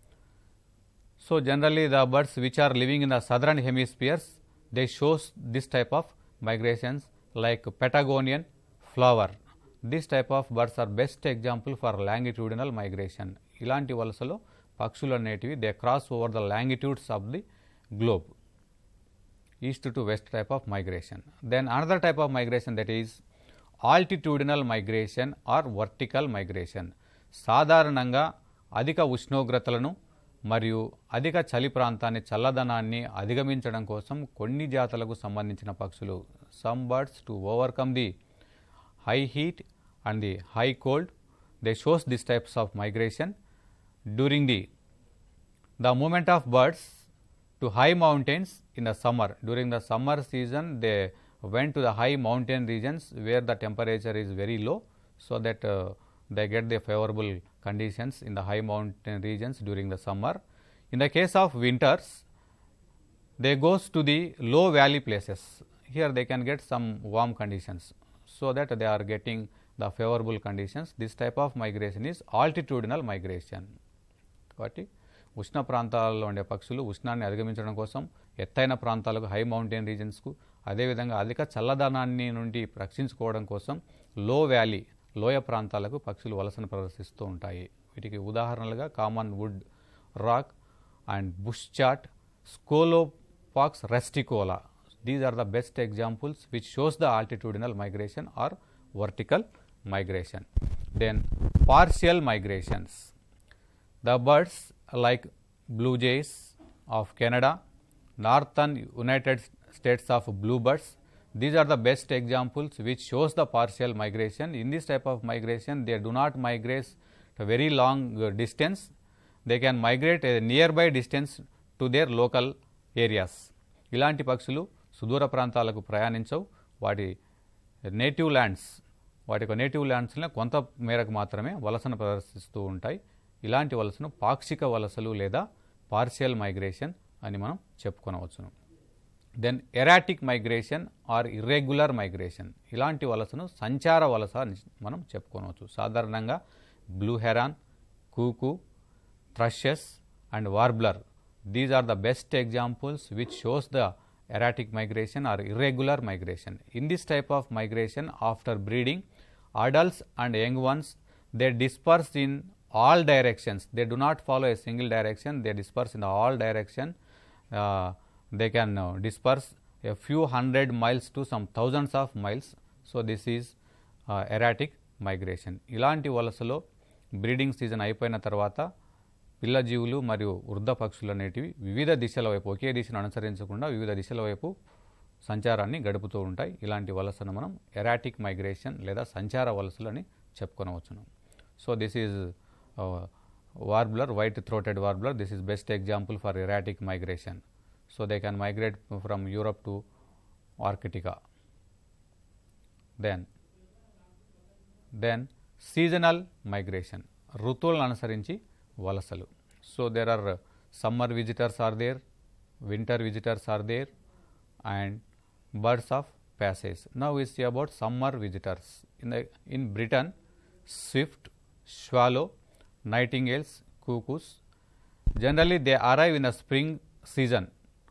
So generally the birds which are living in the southern hemispheres, they shows this type of migrations like Patagonian flower. This type of birds are best example for longitudinal migration. ఇలాంటి వలసలో పక్షులు అనేటివి they cross over the longitudes of the globe, east to west type of migration. Then another type of migration, that is altitudinal migration or vertical migration. సాధారణంగా అధిక ఉష్ణోగ్రతలను మరియు అధిక చలి ప్రాంతాన్ని చల్లదనాన్ని అధిగమించడం కోసం కొన్ని జాతులకు సంబంధించిన పక్షులు, some birds to overcome the high heat and the high cold, they shows these types of migration during the the movement of birds to high mountains in the summer. During the summer season, they went to the high mountain regions where the temperature is very low, so that uh, they get the favorable conditions in the high mountain regions during the summer. In the case of winters, they goes to the low valley places. Here they can get some warm conditions, so that they are getting the favorable conditions. This type of migration is altitudinal migration. కాబట్టి ఉష్ణ ప్రాంతాల్లో ఉండే పక్షులు ఉష్ణాన్ని అధిగమించడం కోసం ఎత్తైన ప్రాంతాలకు, high mountain రీజన్స్కు, అదేవిధంగా అధిక చల్లదనాన్ని నుండి రక్షించుకోవడం కోసం లో వ్యాలీ, లోయ ప్రాంతాలకు పక్షులు వలసను ప్రదర్శిస్తూ ఉంటాయి. వీటికి ఉదాహరణలుగా common wood rock and bush chat, Scolopax rusticola. These are the best examples which shows the altitudinal migration or vertical migration. Then partial migrations. The birds like blue jays of Canada, northern United States of bluebirds, these are the best examples which shows the partial migration. In this type of migration, they do not migrate a very long uh, distance. They can migrate a nearby distance to their local areas. ఇలాంటి పక్షులు సుదూర ప్రాంతాలకు ప్రయాణించవు. వాటి native lands వాటి యొక్క native ల్యాండ్స్లో కొంత మేరకు మాత్రమే వలసను ప్రదర్శిస్తూ ఉంటాయి. ఇలాంటి వలసను పాక్షిక వలసలు లేదా పార్షియల్ మైగ్రేషన్ అని మనం చెప్పుకొనవచ్చును. Then erratic migration or irregular migration, ఇలాంటి వలసను సంచార వలస అని మనం చెప్పుకోవచ్చు. సాధారణంగా blue heron, cuckoo, thrushes and warbler, these are the best examples which shows the erratic migration or irregular migration. In this type of migration, after breeding, adults and young ones, they disperse in all directions. They do not follow a single direction, they disperse in all direction. Uh, they can uh, disperse a few hundred miles to some thousands of miles. So, this is uh, erratic migration. ఇలాంటి వలసలో breeding season అయిపోయిన తర్వాత పిల్ల జీవులు మరియు వృద్ధ పక్షులు అనేటివి వివిధ దిశల వైపు, ఒకే దిశను అనుసరించకుండా వివిధ దిశల వైపు సంచారాన్ని గడుపుతూ ఉంటాయి. ఇలాంటి వలసను మనం ఎరాటిక్ మైగ్రేషన్ లేదా సంచార వలసలు అని చెప్పుకొనవచ్చును. So this is warbler, white throated warbler, this is best example for erratic migration. So they can migrate from Europe to Arctica. Then then seasonal migration, ఋతువులను అనుసరించి వలసలు. So there are summer visitors are there, winter visitors are there and birds of passage. Now we see about summer visitors. In the in Britain, swift, swallow, nightingales, cuckoos. Generally they arrive in the spring season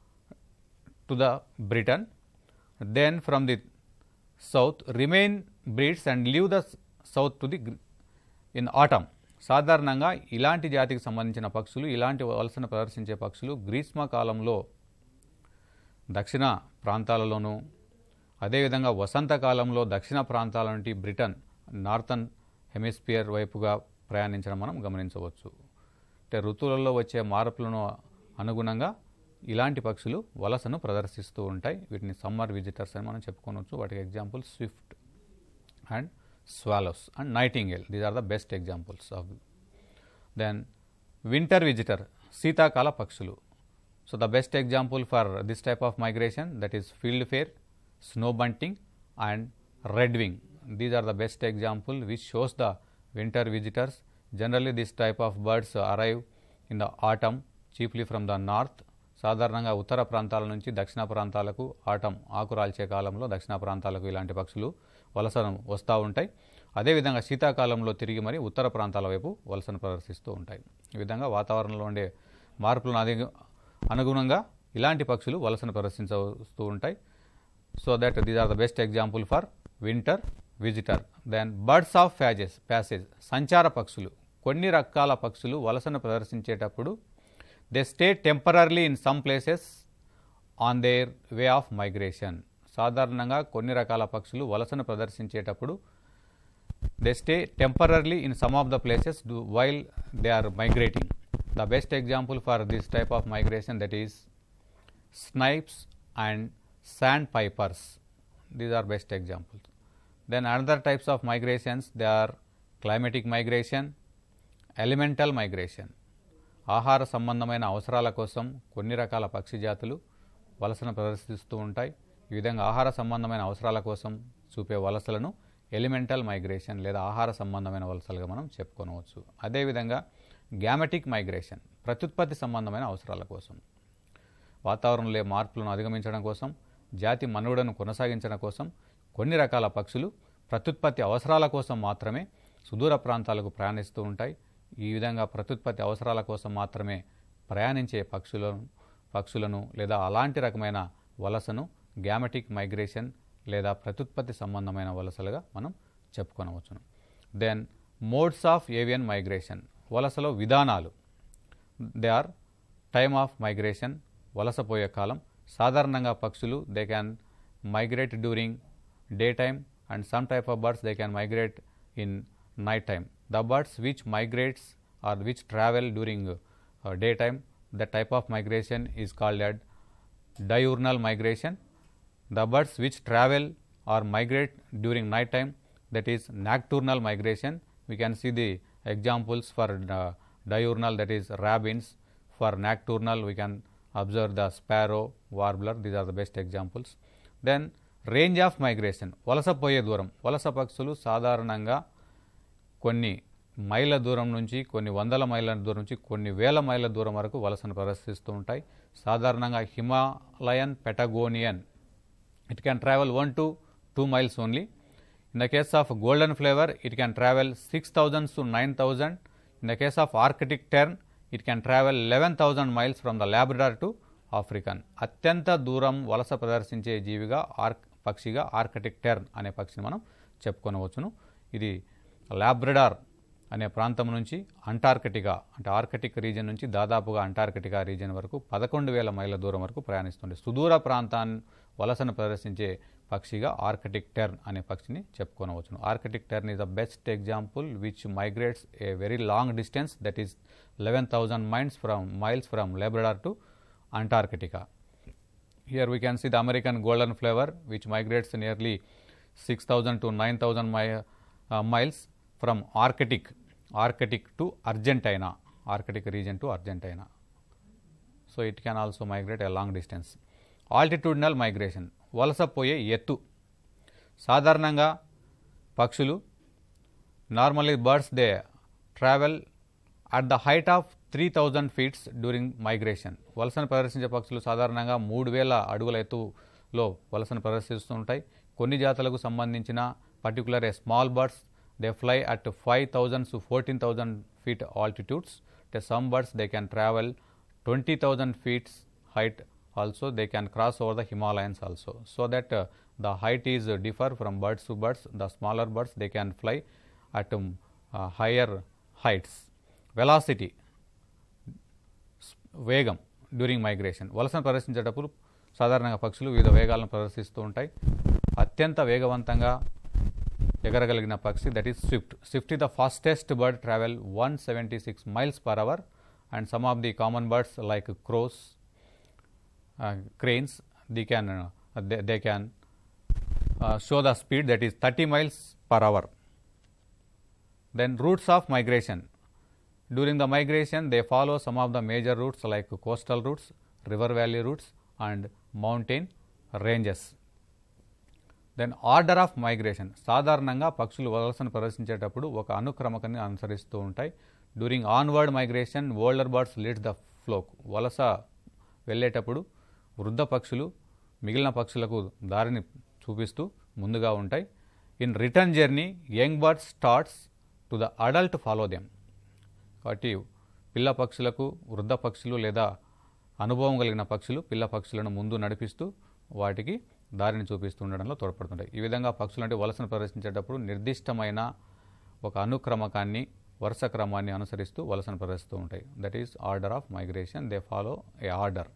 to the Britain. Then from the south remain breeds and leave the south to the in autumn. సాధారణంగా ఇలాంటి జాతికి సంబంధించిన పక్షులు, ఇలాంటి వలసను ప్రదర్శించే పక్షులు గ్రీష్మకాలంలో దక్షిణ ప్రాంతాలలోనూ, అదేవిధంగా వసంతకాలంలో దక్షిణ ప్రాంతాల నుండి బ్రిటన్ నార్థన్ హెమిస్ఫియర్ వైపుగా ప్రయాణించడం మనం గమనించవచ్చు. అంటే ఋతువులలో వచ్చే మార్పులను అనుగుణంగా ఇలాంటి పక్షులు వలసను ప్రదర్శిస్తూ ఉంటాయి. వీటిని సమ్మర్ విజిటర్స్ అని మనం చెప్పుకోవచ్చు. వాటికి example swift and swallows and nightingale, these are the best examples of. Then winter visitor, శీతాకాల పక్షులు. So the best example for this type of migration, that is fieldfare, snow bunting and redwing. These are the best example which shows the winter visitors. Generally this type of birds arrive in the autumn, chiefly from the north. సాధారణంగా ఉత్తర ప్రాంతాల నుంచి దక్షిణ ప్రాంతాలకు atom ఆకురాల్చే కాలంలో దక్షిణ ప్రాంతాలకు ఇలాంటి పక్షులు వలసను వస్తూ ఉంటాయి. అదేవిధంగా శీతాకాలంలో తిరిగి మరి ఉత్తర ప్రాంతాల వైపు వలసను ప్రదర్శిస్తూ ఉంటాయి. ఈ విధంగా వాతావరణంలో ఉండే మార్పులను అధి అనుగుణంగా ఇలాంటి పక్షులు వలసను ప్రదర్శించవస్తూ ఉంటాయి. So that these are the best example for winter visitor. Then birds of passages passage, సంచార పక్షులు. కొన్ని రకాల పక్షులు వలసను ప్రదర్శించేటప్పుడు they stay temporarily in some places on their way of migration. సాధారణంగా కొన్ని రకాల పక్షులు వలసను ప్రదర్శించేటప్పుడు they stay temporarily in some of the places while they are migrating. The best example for this type of migration that is snipes and sandpipers. These are best examples. Then another types of migrations they are climatic migration, alimental migration. ఆహార సంబంధమైన అవసరాల కోసం కొన్ని రకాల పక్షి జాతులు వలసను ప్రదర్శిస్తూ ఉంటాయి. ఈ విధంగా ఆహార సంబంధమైన అవసరాల కోసం చూపే వలసలను ఎలిమెంటల్ మైగ్రేషన్ లేదా ఆహార సంబంధమైన వలసలుగా మనం చెప్పుకోవచ్చు. అదేవిధంగా గ్యామెటిక్ మైగ్రేషన్, ప్రత్యుత్పత్తి సంబంధమైన అవసరాల కోసం, వాతావరణంలో మార్పులను అధిగమించడం కోసం, జాతి మనుగడను కొనసాగించడం కోసం కొన్ని రకాల పక్షులు ప్రత్యుత్పత్తి అవసరాల కోసం మాత్రమే సుదూర ప్రాంతాలకు ప్రయాణిస్తూ ఉంటాయి. ఈ విధంగా ప్రత్యుత్పత్తి అవసరాల కోసం మాత్రమే ప్రయాణించే పక్షులను పక్షులను లేదా అలాంటి రకమైన వలసను గ్యామెటిక్ మైగ్రేషన్ లేదా ప్రత్యుత్పత్తి సంబంధమైన వలసలుగా మనం చెప్పుకొనవచ్చును. Then modes of avian migration, వలసలో విధానాలు. They are time of migration, వలసపోయే కాలం. సాధారణంగా పక్షులు they can migrate during day time and some type of birds they can migrate in night time. The birds which migrates or which travel during uh, daytime, that type of migration is called as diurnal migration. The birds which travel or migrate during night time, that is nocturnal migration. We can see the examples for uh, diurnal, that is robins. For nocturnal we can observe the sparrow, warbler. These are the best examples. Then range of migration, వలస పోయే దూరం. వలస పక్షులు సాధారణంగా కొన్ని మైళ్ళ దూరం నుంచి, కొన్ని వందల మైళ్ళ దూరం నుంచి కొన్ని వేల మైళ్ళ దూరం వరకు వలసను ప్రదర్శిస్తూ ఉంటాయి. సాధారణంగా Himalayan, Patagonian it can travel one to two miles only. In the case of golden plover it can travel six thousand to nine thousand. In the case of Arctic tern it can travel eleven thousand miles from the Labrador to African. అత్యంత దూరం వలస ప్రదర్శించే జీవిగా ఆర్క్ పక్షిగా Arctic tern అనే పక్షిని మనం చెప్పుకొనవచ్చును. ఇది లాబ్రడార్ అనే ప్రాంతం నుంచి అంటార్కిటికా అంటే ఆర్కిటిక్ రీజియన్ నుంచి దాదాపుగా అంటార్కిటికా రీజియన్ వరకు పదకొండు వేల మైళ్ళ దూరం వరకు ప్రయాణిస్తుంది. సుదూర ప్రాంతాన్ని వలసను ప్రదర్శించే పక్షిగా ఆర్కిటిక్ టెర్న్ అనే పక్షిని చెప్పుకొనవచ్చును. Arctic tern is the best example which migrates a very long distance that is eleven thousand miles from miles from Labrador to Antarctica. Here we can see the American golden flavor which migrates nearly six thousand to nine thousand mi uh, miles from Arctic, Arctic to Argentina, Arctic region to Argentina. So it can also migrate a long distance. Altitudinal migration, వలస పోయే ఎత్తు. సాధారణంగా పక్షులు normally birds they travel at the height of three thousand feets during migration. వలసను ప్రదర్శించే పక్షులు సాధారణంగా మూడు వేల అడుగుల ఎత్తులో వలసను ప్రదర్శిస్తూ ఉంటాయి. కొన్ని జాతులకు సంబంధించిన particular a small birds they fly at five thousand to fourteen thousand feet altitudes. They some birds they can travel twenty thousand feets height also. They can cross over the Himalayans also. So that the height is differ from birds to birds. The smaller birds they can fly at higher heights. Velocity, వేగం during migration. వలసను ప్రదర్శించేటప్పుడు సాధారణంగా పక్షులు వివిధ వేగాలను ప్రదర్శిస్తూ ఉంటాయి. అత్యంత వేగవంతంగా ఎగరగలిగిన పక్షి that is swift. Swift is the fastest bird, travel one seventy six miles per hour. And some of the common birds like crows, cranes, they can uh, they, they can uh, show the speed that is thirty miles per hour. Then routes of migration. During the migration they follow some of the major routes like coastal routes, river valley routes and mountain ranges. Then order of migration. సాధారణంగా పక్షులు వలసను ప్రదర్శించేటప్పుడు ఒక అనుక్రమకాన్ని అనుసరిస్తూ ఉంటాయి. During onward migration older birds leads the flock. వలస వెళ్ళేటప్పుడు వృద్ధ పక్షులు మిగిలిన పక్షులకు దారిని చూపిస్తూ ముందుగా ఉంటాయి. In return journey young birds starts to the adult follow them. కాబట్టి పిల్ల పక్షులకు వృద్ధ పక్షులు లేదా అనుభవం కలిగిన పక్షులు పిల్ల పక్షులను ముందు నడిపిస్తూ వాటికి దారిని చూపిస్తూ ఉండడంలో తోడ్పడుతుంటాయి. ఈ విధంగా పక్షులు అంటే వలసను ప్రదర్శించేటప్పుడు నిర్దిష్టమైన ఒక అనుక్రమకాన్ని వరుస క్రమాన్ని అనుసరిస్తూ వలసను ప్రదర్శిస్తూ ఉంటాయి. That is order of migration. They follow a order.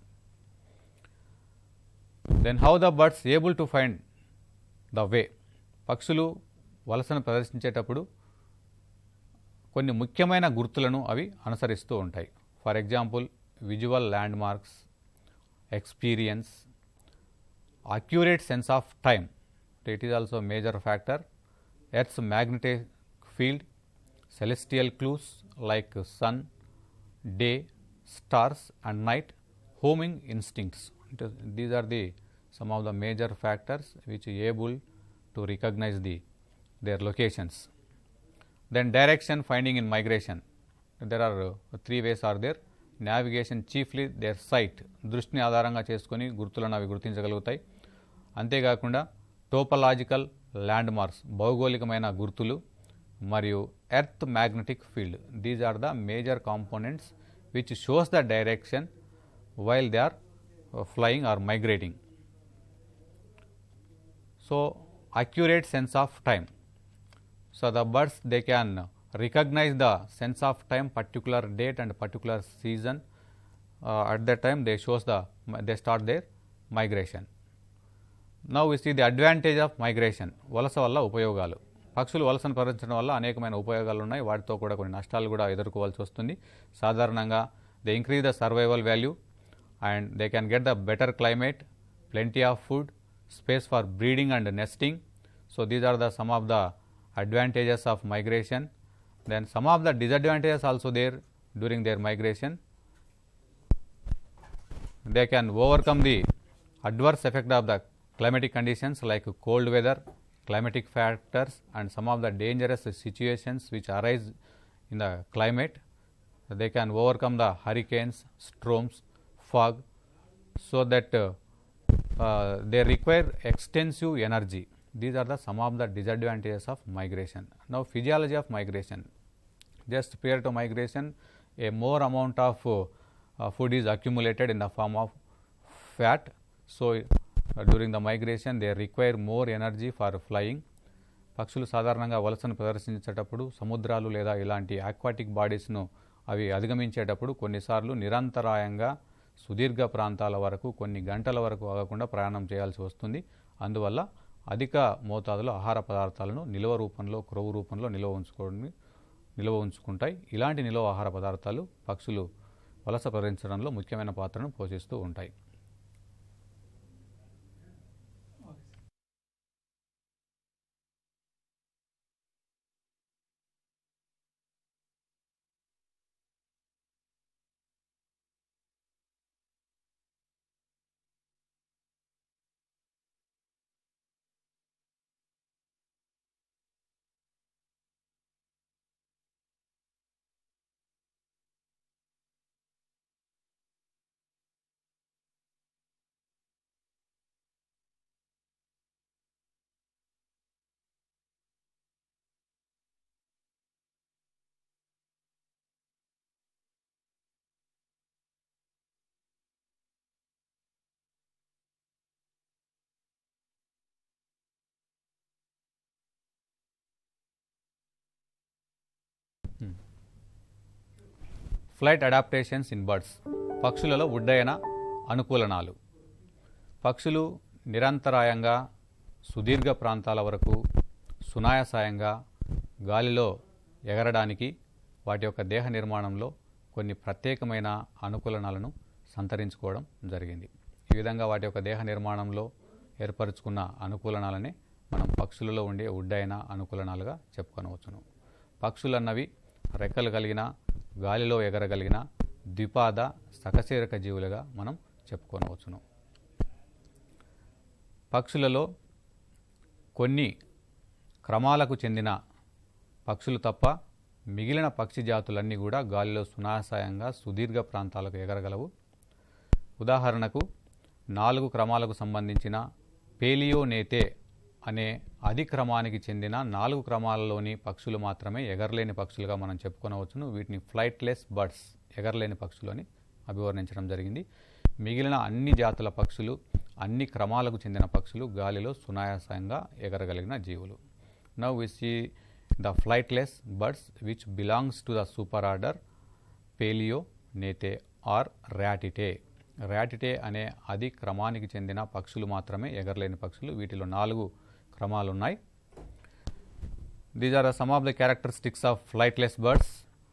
Then how the birds able to find the way. పక్షులు వలసను ప్రదర్శించేటప్పుడు కొన్ని ముఖ్యమైన గుర్తులను అవి అనుసరిస్తూ ఉంటాయి. For example visual landmarks, experience, accurate sense of time. It is also major factor. Earth's magnetic field, celestial clues like sun, day, stars and night, homing instincts. These are the some of the major factors which are able to recognize the their locations. Then direction finding in migration. There are uh, three ways are there. Navigation chiefly their sight. దృష్టిని ఆధారంగా చేసుకొని గుర్తులను అవి గుర్తించగలుగుతాయి. అంతేకాకుండా topological land marks, భౌగోళికమైన గుర్తులు మరియు earth magnetic field. These are the major components which shows the direction while they are flying or migrating. So accurate sense of time. So the birds they can recognise the sense of time, particular date and particular season. At the time they shows the they start their migration. Now we see the advantage of migration. వలస వల్ల ఉపయోగాలు. పక్షులు వలసను ప్రదర్శించడం వల్ల అనేకమైన ఉపయోగాలు ఉన్నాయి. వాటితో కూడా కొన్ని నష్టాలు కూడా ఎదుర్కోవాల్సి వస్తుంది. సాధారణంగా they increase the survival value and they can get the better climate, plenty of food, space for breeding and nesting. So these are the some of the advantages of migration. Then some of the disadvantages also there during their migration. They can overcome the adverse effect of the climatic conditions like cold weather, climatic factors and some of the dangerous situations which arise in the climate. They can overcome the hurricanes, storms, fog, so that uh, uh, they require extensive energy. These are the some of the disadvantages of migration. Now, physiology of migration. Just prior to migration, a more amount of uh, uh, food is accumulated in the form of fat. So, uh, during the migration they require more energy for flying. పక్షులు సాధారణంగా వలసను ప్రదర్శించేటప్పుడు సముద్రాలు లేదా ఇలాంటి aquatic బాడీస్ను అవి అధిగమించేటప్పుడు కొన్నిసార్లు నిరంతరాయంగా సుదీర్ఘ ప్రాంతాల వరకు కొన్ని గంటల వరకు ఆగకుండా ప్రయాణం చేయాల్సి వస్తుంది. అందువల్ల అధిక మోతాదులో ఆహార పదార్థాలను నిల్వ రూపంలో క్రొవ్వు రూపంలో నిల్వ ఉంచుకోవడం నిల్వ ఉంచుకుంటాయి. ఇలాంటి నిల్వ ఆహార పదార్థాలు పక్షులు వలస ప్రవహించడంలో ముఖ్యమైన పాత్రను పోషిస్తూ ఉంటాయి. Flight adaptations in birds. పక్షులలో ఉడ్డయన అనుకూలనాలు. పక్షులు నిరంతరాయంగా సుదీర్ఘ ప్రాంతాల వరకు సునాయాసంగా గాలిలో ఎగరడానికి వాటి యొక్క దేహ నిర్మాణంలో కొన్ని ప్రత్యేకమైన అనుకూలనాలను సంతరించుకోవడం జరిగింది. ఈ విధంగా వాటి యొక్క దేహ నిర్మాణంలో ఏర్పరచుకున్న అనుకూలనాలనే మనం పక్షులలో ఉండే ఉడ్డయన అనుకూలనాలుగా చెప్పుకొనవచ్చును. పక్షులు అన్నవి రెక్కలు కలిగిన గాలిలో ఎగరగలిగిన ద్విపాద సకశేరక జీవులుగా మనం చెప్పుకొనవచ్చును. పక్షులలో కొన్ని క్రమాలకు చెందిన పక్షులు తప్ప మిగిలిన పక్షి జాతులన్నీ కూడా గాలిలో సునాయాసంగా సుదీర్ఘ ప్రాంతాలకు ఎగరగలవు. ఉదాహరణకు నాలుగు క్రమాలకు సంబంధించిన పేలియోనేతే అనే అధి క్రమానికి చెందిన నాలుగు క్రమాలలోని పక్షులు మాత్రమే ఎగరలేని పక్షులుగా మనం చెప్పుకొనవచ్చును. వీటిని ఫ్లైట్లెస్ బర్డ్స్, ఎగరలేని పక్షులు అని అభివర్ణించడం జరిగింది. మిగిలిన అన్ని జాతుల పక్షులు, అన్ని క్రమాలకు చెందిన పక్షులు గాలిలో సునాయాసంగా ఎగరగలిగిన జీవులు. Now we see the flightless birds which belongs to the super order palaeognathae or ratitae. Ratitae అనే అధి క్రమానికి చెందిన పక్షులు మాత్రమే ఎగరలేని పక్షులు. వీటిలో నాలుగు క్రమాలు ఉన్నాయి. These are some of the characteristics of flightless birds.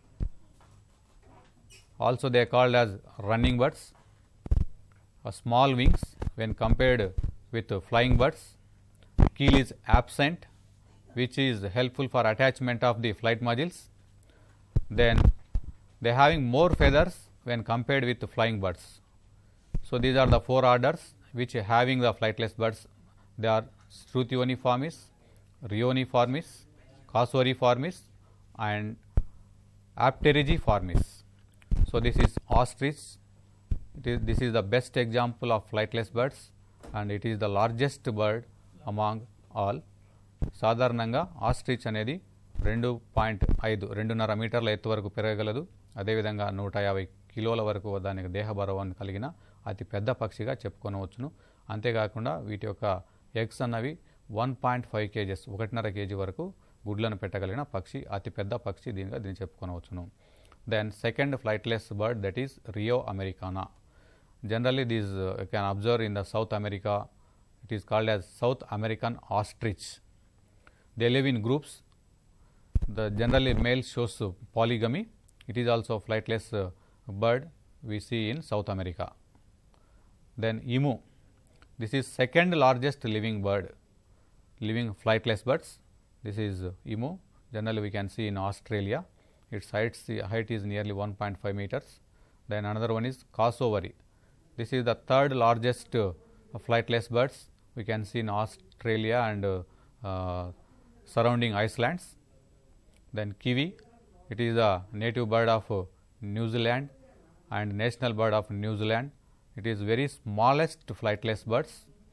Also they are called as running birds. Small wings when compared with flying birds. Keel is absent, which is helpful for attachment of the flight modules. Then they having more feathers when compared with flying birds. So these are the four orders which having the flightless birds. They are Struthioneformis, Rhioniformis, Cassoriformis and Apterygiformis. So this is ostrich. It is, this is the best example of flightless birds and it is the largest bird among all. సాధారణంగా ostrich అనేది రెండు point ఐదు రెండున్నర మీటర్ల ఎత్తు వరకు పెరగగలదు. అదేవిధంగా నూట యాభై కిలోల వరకు దానికి దేహ బరువాన్ని కలిగిన అతి పెద్ద పక్షిగా చెప్పుకొనవచ్చును. అంతేకాకుండా వీటి యొక్క ఎగ్స్ అన్నవి వన్ పాయింట్ ఫైవ్ కేజెస్ ఒకటిన్నర కేజీ వరకు గుడ్లను పెట్టగలిగిన పక్షి, అతి పెద్ద పక్షి దీనిగా దీన్ని చెప్పుకొనవచ్చును. Then second flightless bird that is rhea americana. Generally these can observe in the South America. It is called as South American ostrich. They live in groups. The generally male shows uh, polygamy. It is also a flightless uh, bird we see in South America. Then emu. This is second largest living bird, living flightless birds. This is uh, emu. Generally we can see in Australia. Its height, height is nearly one point five meters. Then another one is cassowary. This is the third largest uh, flightless birds we can see in Australia and uh, uh, surrounding islands. Then kiwi, it is a native bird of uh, New Zealand and national bird of New Zealand. It is very smallest flightless birds.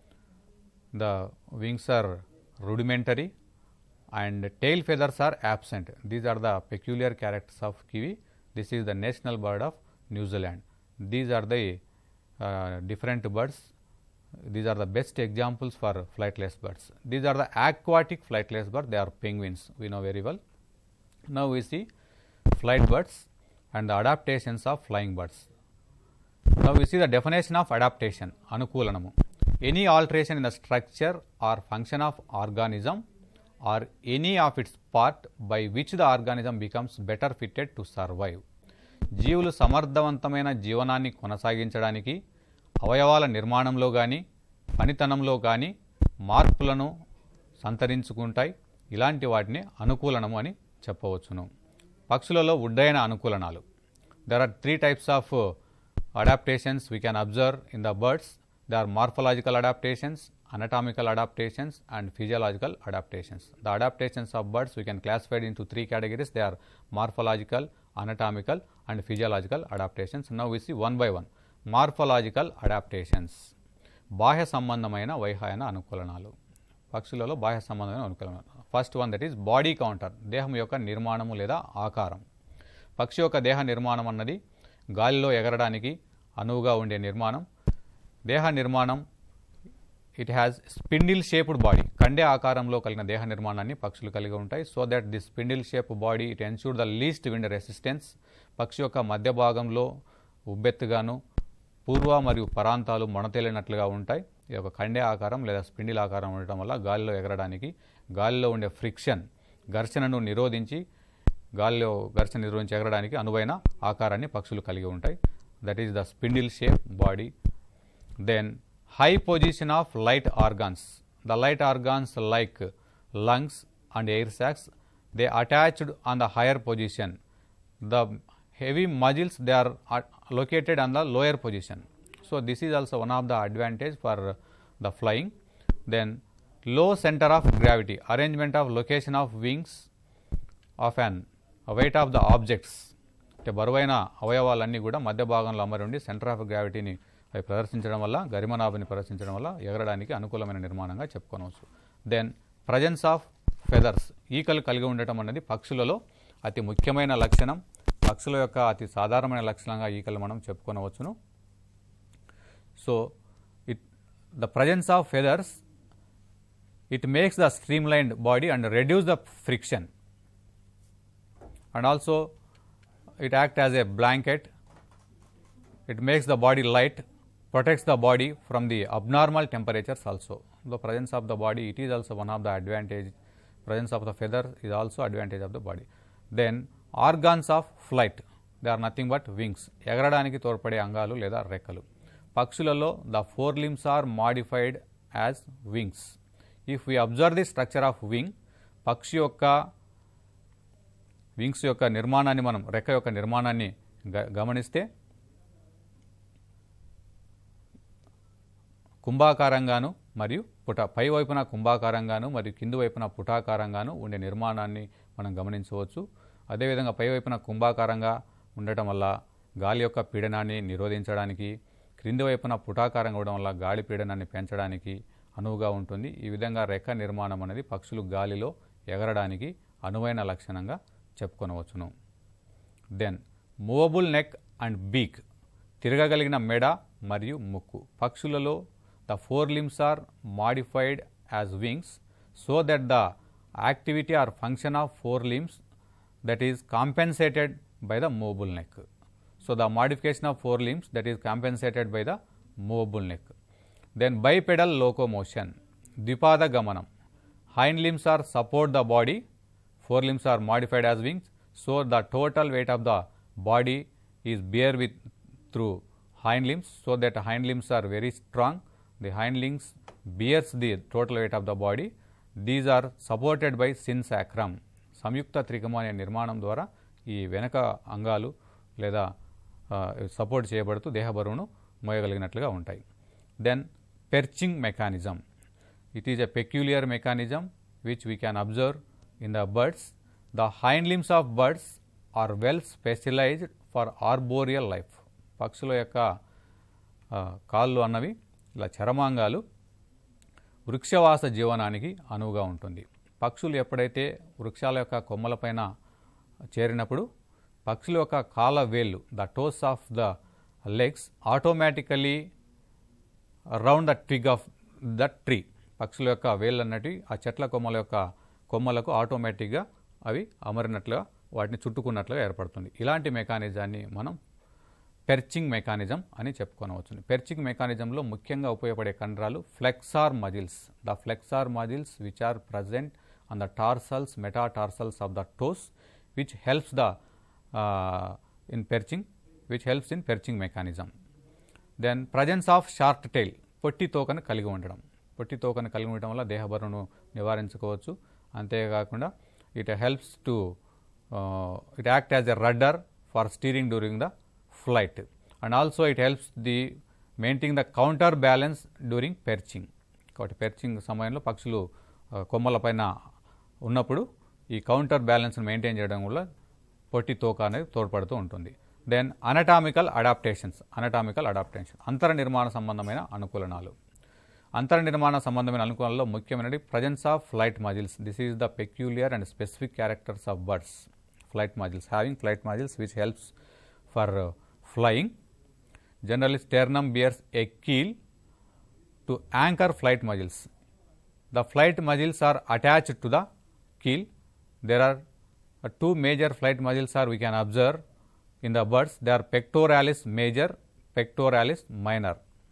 The wings are rudimentary and tail feathers are absent. These are the peculiar characters of kiwi. This is the national bird of New Zealand. These are the uh, different birds. These are the best examples for flightless birds. These are the aquatic flightless birds. They are penguins, we know very well. Now we see flight birds and the adaptations of flying birds. Now we see the definition of adaptation, anukulanamu. Any alteration in the structure or function of organism or any of its part by which the organism becomes better fitted to survive. జీవులు సమర్థవంతమైన జీవనాన్ని కొనసాగించడానికి అవయవాల నిర్మాణంలో కానీ పనితనంలో కానీ మార్పులను సంతరించుకుంటాయి. ఇలాంటి వాటిని అనుకూలనము అని చెప్పవచ్చును. పక్షులలో ఉడ్డయన అనుకూలనాలు. There are three types of adaptations we can observe in the birds. They are morphological adaptations, anatomical adaptations and physiological adaptations. The adaptations of birds we can classify into three categories. They are morphological, anatomical and physiological adaptations. Now we see one by one. Morphological adaptations. బాహ్య సంబంధమైన వైహాయన అనుకూలనాలు. పక్షులలో బాహ్య సంబంధమైన అనుకూలనాలు. First one that is body contour, దేహం యొక్క నిర్మాణము లేదా ఆకారం. పక్షి యొక్క దేహ నిర్మాణం అన్నది గాలిలో ఎగరడానికి అనువుగా ఉండే నిర్మాణం. దేహ నిర్మాణం it has spindle shaped body, కండే ఆకారంలో కలిగిన దేహ నిర్మాణాన్ని పక్షులు కలిగి ఉంటాయి. So that the spindle shape body it ensure the least wind resistance. పక్షి యొక్క మధ్య భాగంలో ఉబ్బెత్తుగాను పూర్వ మరియు పరాంతాలు మొనతేలినట్లుగా ఉంటాయి. ఈ యొక్క కండే ఆకారం లేదా స్పిండిల్ ఆకారం ఉండటం వల్ల గాలిలో ఎగరడానికి, గాలిలో ఉండే ఫ్రిక్షన్ ఘర్షణను నిరోధించి గాలిలో ఘర్షణ నిరోధించి ఎగరడానికి అనువైన ఆకారాన్ని పక్షులు కలిగి ఉంటాయి. That is the spindle shape body. Then high position of light organs. The light organs like lungs and air sacs, they attached on the higher position. The heavy muscles they are located on the lower position. So this is also one of the advantage for the flying. Then low center of gravity, arrangement of location of wings of an weight of the objects. అంటే బరువైన అవయవాలన్నీ కూడా మధ్య భాగంలో అమరి ఉండి centre of గ్రావిటీని అవి ప్రదర్శించడం వల్ల, గరిమనాభని ప్రదర్శించడం వల్ల ఎగరడానికి అనుకూలమైన నిర్మాణంగా చెప్పుకోవచ్చు. దెన్ ప్రజెన్స్ ఆఫ్ ఫెదర్స్, ఈకలు కలిగి ఉండటం అనేది పక్షులలో అతి ముఖ్యమైన లక్షణం. పక్షుల యొక్క అతి సాధారణమైన లక్షణంగా ఈకలు మనం చెప్పుకోవచ్చును. So it the presence of feathers it makes the streamlined body and reduce the friction and also it act as a blanket. It makes the body light, protects the body from the abnormal temperatures also. The presence of the body, it is also one of the advantage. Presence of the feather is also advantage of the body. Then organs of flight, they are nothing but wings. ఎగరడానికి తోడ్పడే అంగాలు లేదా రెక్కలు. పక్షులలో the four limbs are modified as wings. If we observe the structure of wing, పక్షి యొక్క wings యొక్క నిర్మాణాన్ని మనం రెక్క యొక్క నిర్మాణాన్ని గమనిస్తే కుంభాకారంగాను మరియు పుట పై వైపున కుంభాకారంగాను మరియు కింది వైపున పుటాకారంగాను ఉండే నిర్మాణాన్ని మనం గమనించవచ్చు. అదేవిధంగా పై వైపున కుంభాకారంగా ఉండటం వల్ల గాలి యొక్క పీడనాన్ని నిరోధించడానికి, క్రింది వైపున పుటాకారంగా ఉండడం వల్ల గాలి పీడనాన్ని పెంచడానికి అనువుగా ఉంటుంది. ఈ విధంగా రెక్క నిర్మాణం అనేది పక్షులు గాలిలో ఎగరడానికి అనువైన లక్షణంగా చెప్పుకొనవచ్చును. Then movable neck and beak, తిరగగలిగిన మెడ మరియు ముక్కు. పక్షులలో the four limbs are modified as wings so that the activity or function of four limbs that is compensated by the movable neck. So the modification of four limbs that is compensated by the movable neck. Then bipedal locomotion, dvipada gamanam. Hind limbs are support the body, four limbs are modified as wings, so the total weight of the body is bear with through hind limbs, so that hind limbs are very strong. The hind limbs bears the total weight of the body. These are supported by synsacrum. సంయుక్త త్రికము అనే నిర్మాణం ద్వారా ఈ వెనక అంగాలు లేదా support చేయబడుతూ దేహ బరువును మోయగలిగినట్లుగా ఉంటాయి. Then perching mechanism, It is a peculiar mechanism which we can observe in the birds. The hind limbs of birds are well specialized for arboreal life. పక్షుల యొక్క కాళ్ళు అన్నవి ఇలా చర్మాంగాలు వృక్షవాస జీవనానికి అనువుగా ఉంటుంది. పక్షులు ఎప్పుడైతే వృక్షాల యొక్క కొమ్మలపైన చేరినప్పుడు పక్షుల యొక్క కాళ్ళ వేళ్ళు, the toes of the legs automatically round the twig of the tree. పక్షుల యొక్క వేళ్ళు అన్నటి ఆ చెట్ల కొమ్మల యొక్క కొమ్మలకు ఆటోమేటిక్గా అవి అమరినట్లుగా వాటిని చుట్టుకున్నట్లుగా ఏర్పడుతుంది. ఇలాంటి మెకానిజాన్ని మనం పెర్చింగ్ మెకానిజం అని చెప్పుకోవచ్చు. పెర్చింగ్ మెకానిజంలో ముఖ్యంగా ఉపయోగపడే కండరాలు flexor muscles. The flexor muscles which are present on the tarsals, metatarsals of the toes which helps the in perching which helps in perching mechanism. Then presence of short tail, పొట్టి తోకను కలిగి ఉండడం. పొట్టి తోకను కలిగి ఉండడం వల్ల దేహబరువును నివారించుకోవచ్చు. అంతేకాకుండా it helps to it act as a rudder for steering during the flight, and also it helps the maintaining the counter balance during perching. కాబట్టి పెర్చింగ్ సమయంలో పక్షులు కొమ్మలపైన ఉన్నప్పుడు ఈ కౌంటర్ బ్యాలెన్స్ని మెయింటైన్ చేయడం వల్ల పొట్టి తోక అనేది తోడ్పడుతూ ఉంటుంది. Then anatomical adaptations. Anatomical adaptation అంతర నిర్మాణ సంబంధమైన అనుకూలనాలు. అంతర నిర్మాణ సంబంధమైన అనుకూలనాల్లో ముఖ్యమైనది presence of flight muscles. This is the peculiar and specific characters of birds. Flight muscles, having flight muscles which helps for flying. Generally sternum bears a keel to anchor flight muscles. The flight muscles are attached to the keel. There are uh, two major flight muscles are we can observe in the birds. They are pectoralis major, pectoralis minor.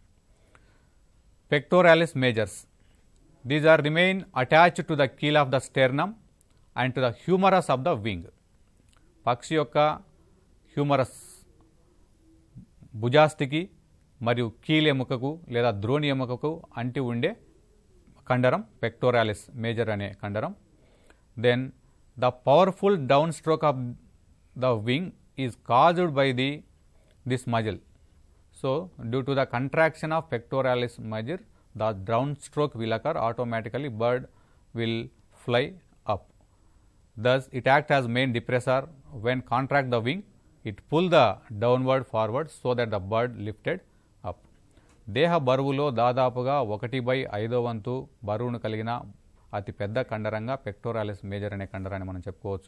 Pectoralis majors, these are remain attached to the keel of the sternum and to the humerus of the wing. పక్షి యొక్క humorous భుజాస్థికి మరియు కీల్ ఎముకకు లేదా ద్రోణి ఎముకకు అంటి ఉండే కండరం pectoralis major అనే కండరం. Then the powerful down stroke of the wing is caused by the this muscle. So due to the contraction of pectoralis muscle the down stroke will occur, automatically bird will fly up. Thus it act as main depressor. When contract the wing it pull the downward forward so that the bird lifted up. దేహ బరువులో దాదాపుగా ఒకటి by ఐదో వంతు బరువును కలిగిన అతి పెద్ద కండరంగా pectoralis major అనే కండరాన్ని మనం చెప్పుకోవచ్చు.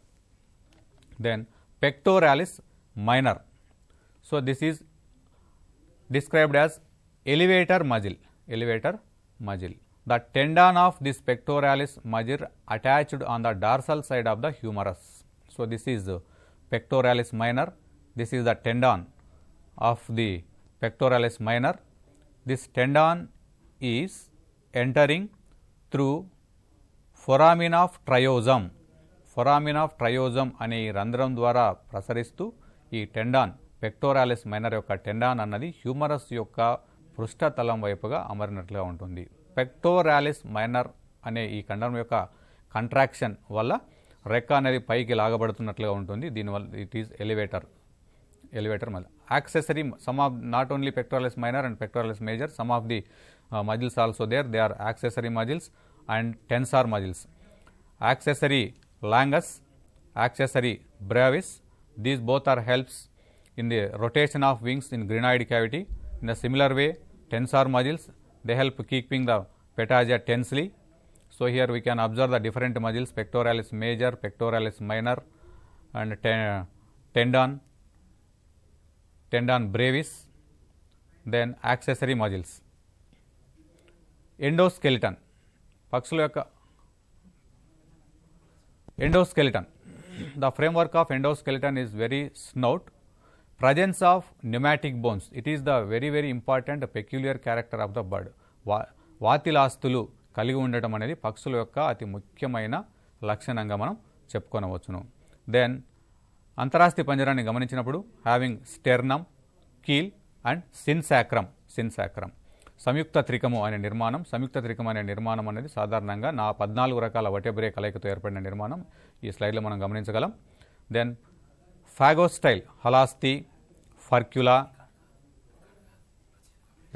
దెన్ pectoralis minor. So this is described as elevator muscle. Elevator muscle. The tendon of this pectoralis muscle attached on the dorsal side of the humerus. So this is pectoralis minor. This is the tendon of the pectoralis minor. This tendon is entering through foramen of triosum. foramen of triosum అనే రంధ్రం ద్వారా ప్రసరిస్తూ ఈ tendon pectoralis minor యొక్క tendon అన్నది humerus యొక్క పృష్ఠతలం వైపుగా అమరినట్లుగా ఉంటుంది. పెక్టోరాలిస్ మైనర్ అనే ఈ కండరం యొక్క కంట్రాక్షన్ వల్ల రెక్క అనేది పైకి లాగబడుతున్నట్లుగా ఉంటుంది. దీనివల్ల it is elevator elevator muscle. Accessory some of not only pectoralis minor and pectoralis major, some of the muscles also there. They are accessory muscles and tensor muscles. Accessory longus, accessory brevis, these both are helps in the rotation of wings in glenoid cavity. In the similar way tensor muscles they help keeping the petagia tensely. So here we can observe the different muscles: pectoralis major, pectoralis minor, and ten, tendon, tendon brevis, then accessory muscles. Endoskeleton. పక్షుల యొక్క endoskeleton. The framework of endoskeleton is very snout. Presence of pneumatic bones. It is the very very important peculiar character of the bird. వాతిలాస్తులు కలిగి ఉండటం అనేది పక్షుల యొక్క అతి ముఖ్యమైన లక్షణంగా మనం చెప్పుకొనవచ్చును. దెన్ అంతరాస్థి పంజరాన్ని గమనించినప్పుడు having sternum, keel and synsacrum. Synsacrum సంయుక్త త్రికము అనే నిర్మాణం. సంయుక్త త్రికం అనే నిర్మాణం అనేది సాధారణంగా నా పద్నాలుగు రకాల వటెబ్రే కలయికతో ఏర్పడిన నిర్మాణం ఈ స్లైడ్లో మనం గమనించగలం. దెన్ ఫాగోస్టైల్, హలాస్థి, ఫర్క్యులా,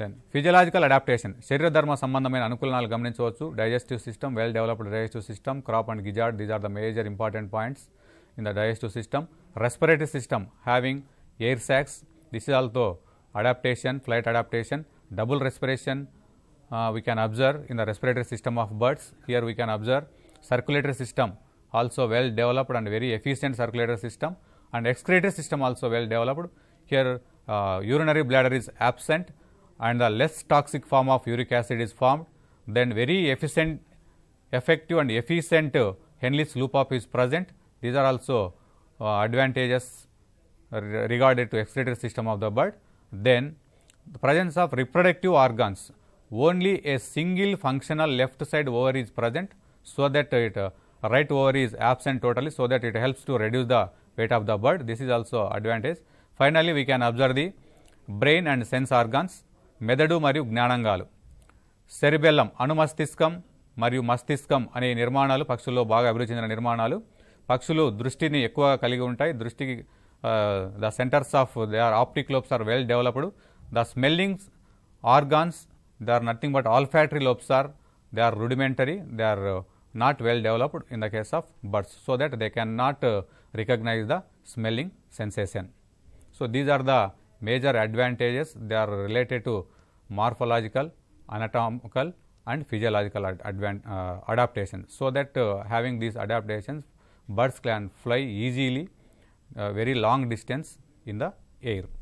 దెన్ ఫిజియలాజికల్ అడాప్టేషన్, శరీర ధర్మ సంబంధమైన అనుకూలనాలు గమనించవచ్చు. Digestive system, well developed digestive system, crop and gizzard, these are the major important points in the digestive system. Respiratory system having air sacs, this is also adaptation, flight adaptation. Double respiration uh, we can observe in the respiratory system of birds. Here we can observe circulatory system also well developed and very efficient circulatory system, and excretory system also well developed. Here uh, urinary bladder is absent and the less toxic form of uric acid is formed. Then very efficient, effective and efficient uh, Henle's loop off is present. These are also uh, advantages regarded to excretory system of the bird. Then the presence of reproductive organs, only a single functional left side ovary is present, so that it uh, right ovary is absent totally, so that it helps to reduce the weight of the bird. This is also advantage. Finally, we can observe the brain and sense organs, మెదడు మరియు జ్ఞానాంగాలు. Cerebellum, అణుమస్తిష్కం మరియు మస్తిష్కం అనే నిర్మాణాలు పక్షుల్లో బాగా అభివృద్ధి చెందిన నిర్మాణాలు. పక్షులు దృష్టిని ఎక్కువ కలిగి ఉంటాయి. దృష్టికి Uh, the centers of their optic lobes are well developed. The smelling organs, they are nothing but olfactory lobes are, they are rudimentary, they are uh, not well developed in the case of birds, so that they cannot uh, recognize the smelling sensation. So these are the major advantages. They are related to morphological, anatomical and physiological ad advan uh, adaptation, so that uh, having these adaptations, birds can fly easily uh, very long distance in the air.